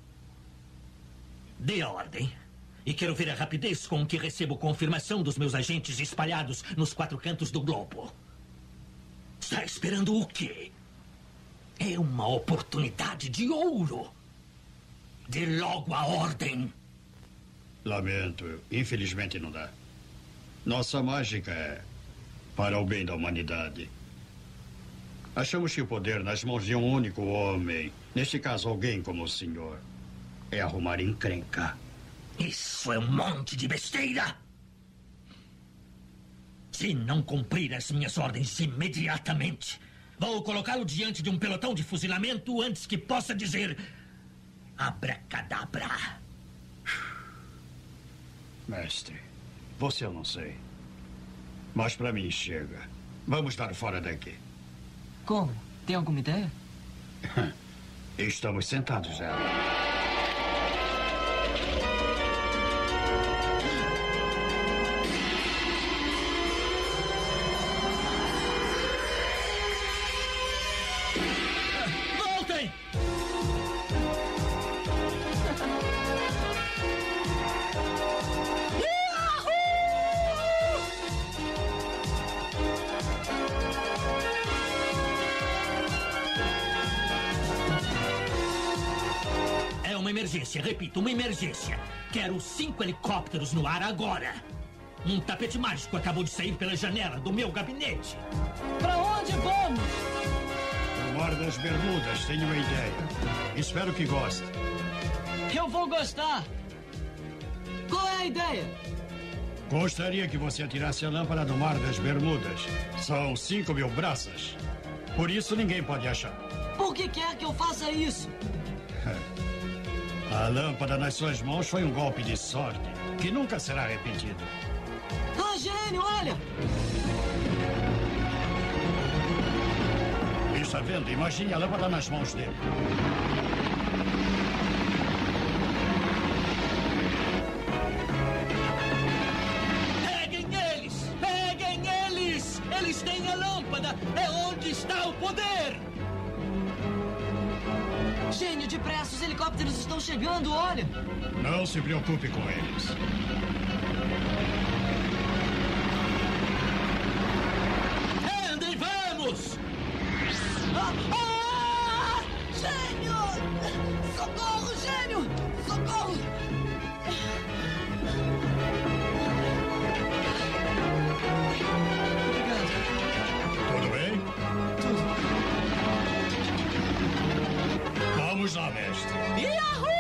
Dê a ordem. E quero ver a rapidez com que recebo confirmação dos meus agentes espalhados nos 4 cantos do globo. Está esperando o quê? É uma oportunidade de ouro. Dê logo a ordem. Lamento, infelizmente não dá. Nossa mágica é para o bem da humanidade. Achamos que o poder nas mãos de um único homem, neste caso alguém como o senhor, é arrumar encrenca. Isso é um monte de besteira. Se não cumprir as minhas ordens imediatamente, vou colocá-lo diante de um pelotão de fuzilamento antes que possa dizer abracadabra. Mestre, você eu não sei. Mas para mim chega. Vamos dar fora daqui. Como? Tem alguma ideia? Estamos sentados já. Voltem! Uma emergência, repito, uma emergência. Quero 5 helicópteros no ar agora. Um tapete mágico acabou de sair pela janela do meu gabinete. Pra onde vamos? O Mar das Bermudas, tenho uma ideia. Espero que goste. Eu vou gostar. Qual é a ideia? Gostaria que você atirasse a lâmpada do Mar das Bermudas. São 5.000 braças. Por isso ninguém pode achar. Por que quer que eu faça isso? A lâmpada nas suas mãos foi um golpe de sorte, que nunca será repetido. Ah, gênio, olha! Está vendo? Imagine a lâmpada nas mãos dele. Peguem eles! Peguem eles! Eles têm a lâmpada! É onde está o poder! Gênio, depressa, os helicópteros estão chegando, olha! Não se preocupe com eles. Andem, vamos! Gênio! Socorro, gênio! Socorro! Tudo bem? Tudo. Vamos lá, mestre. Yahoo!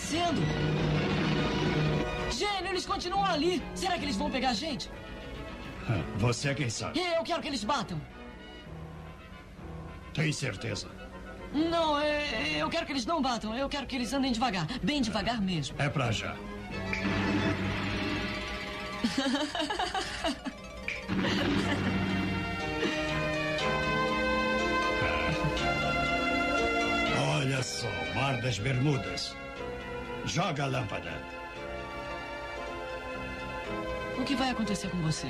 acontecendo? Gênio, eles continuam ali. Será que eles vão pegar a gente? Você é quem sabe. Eu quero que eles batam. Tem certeza? Não, eu quero que eles não batam. Eu quero que eles andem devagar. Bem devagar mesmo. É pra já. Olha só, Mar das Bermudas. Joga a lâmpada. O que vai acontecer com você?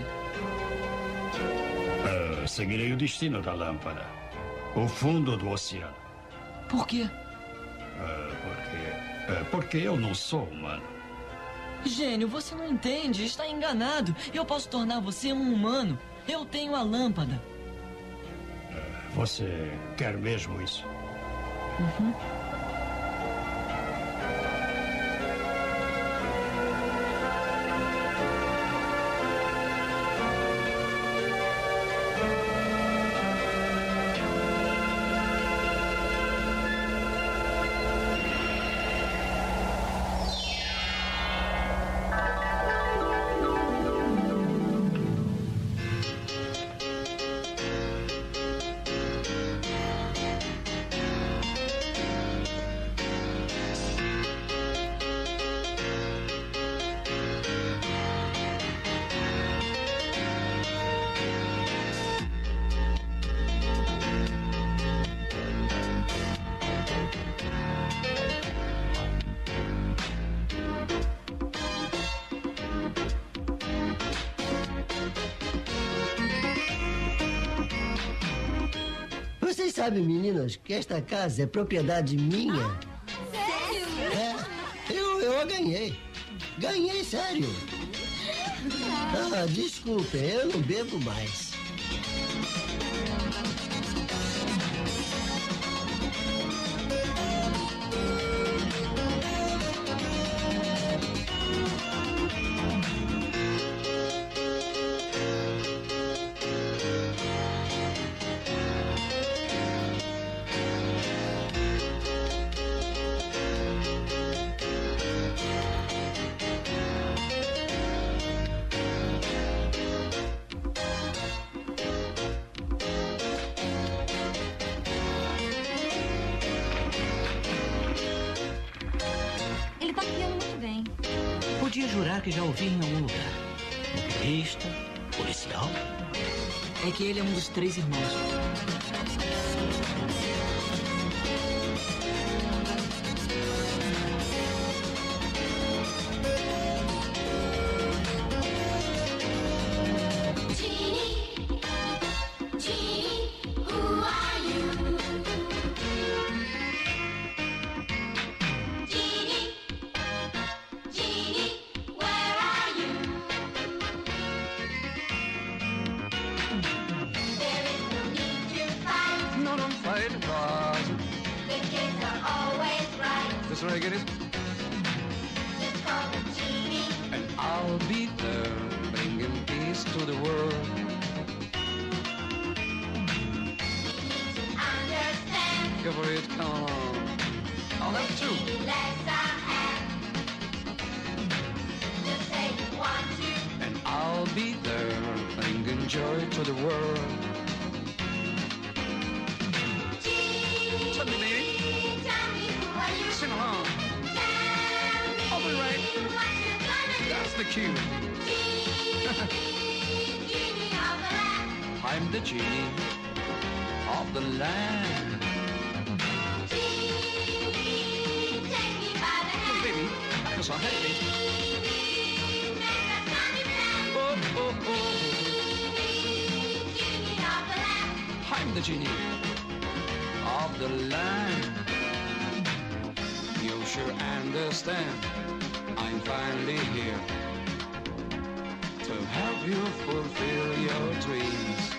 Seguirei o destino da lâmpada. O fundo do oceano. Por quê? Porque eu não sou humano. Gênio, você não entende. Está enganado. Eu posso tornar você um humano. Eu tenho a lâmpada. Você quer mesmo isso? Uhum. Vocês sabem, meninas, que esta casa é propriedade minha? Sério? Eu a ganhei. Ganhei, sério. Desculpem, eu não bebo mais. Ele tá piando muito bem. Podia jurar que já ouvi em algum lugar. Motorista, policial. É que ele é um dos 3 irmãos. Mr. Higgins. And I'll be there, bringing peace to the world. Go for it, come on. I'll have to. And I'll be there, bringing joy to the world. Tell me, baby. Sing along. I'll be right. That's the cue. I'm the genie of the land. Oh, baby, that's all right, baby. Oh, oh, oh. I'm the genie of the land. You sure understand, I'm finally here to help you fulfill your dreams.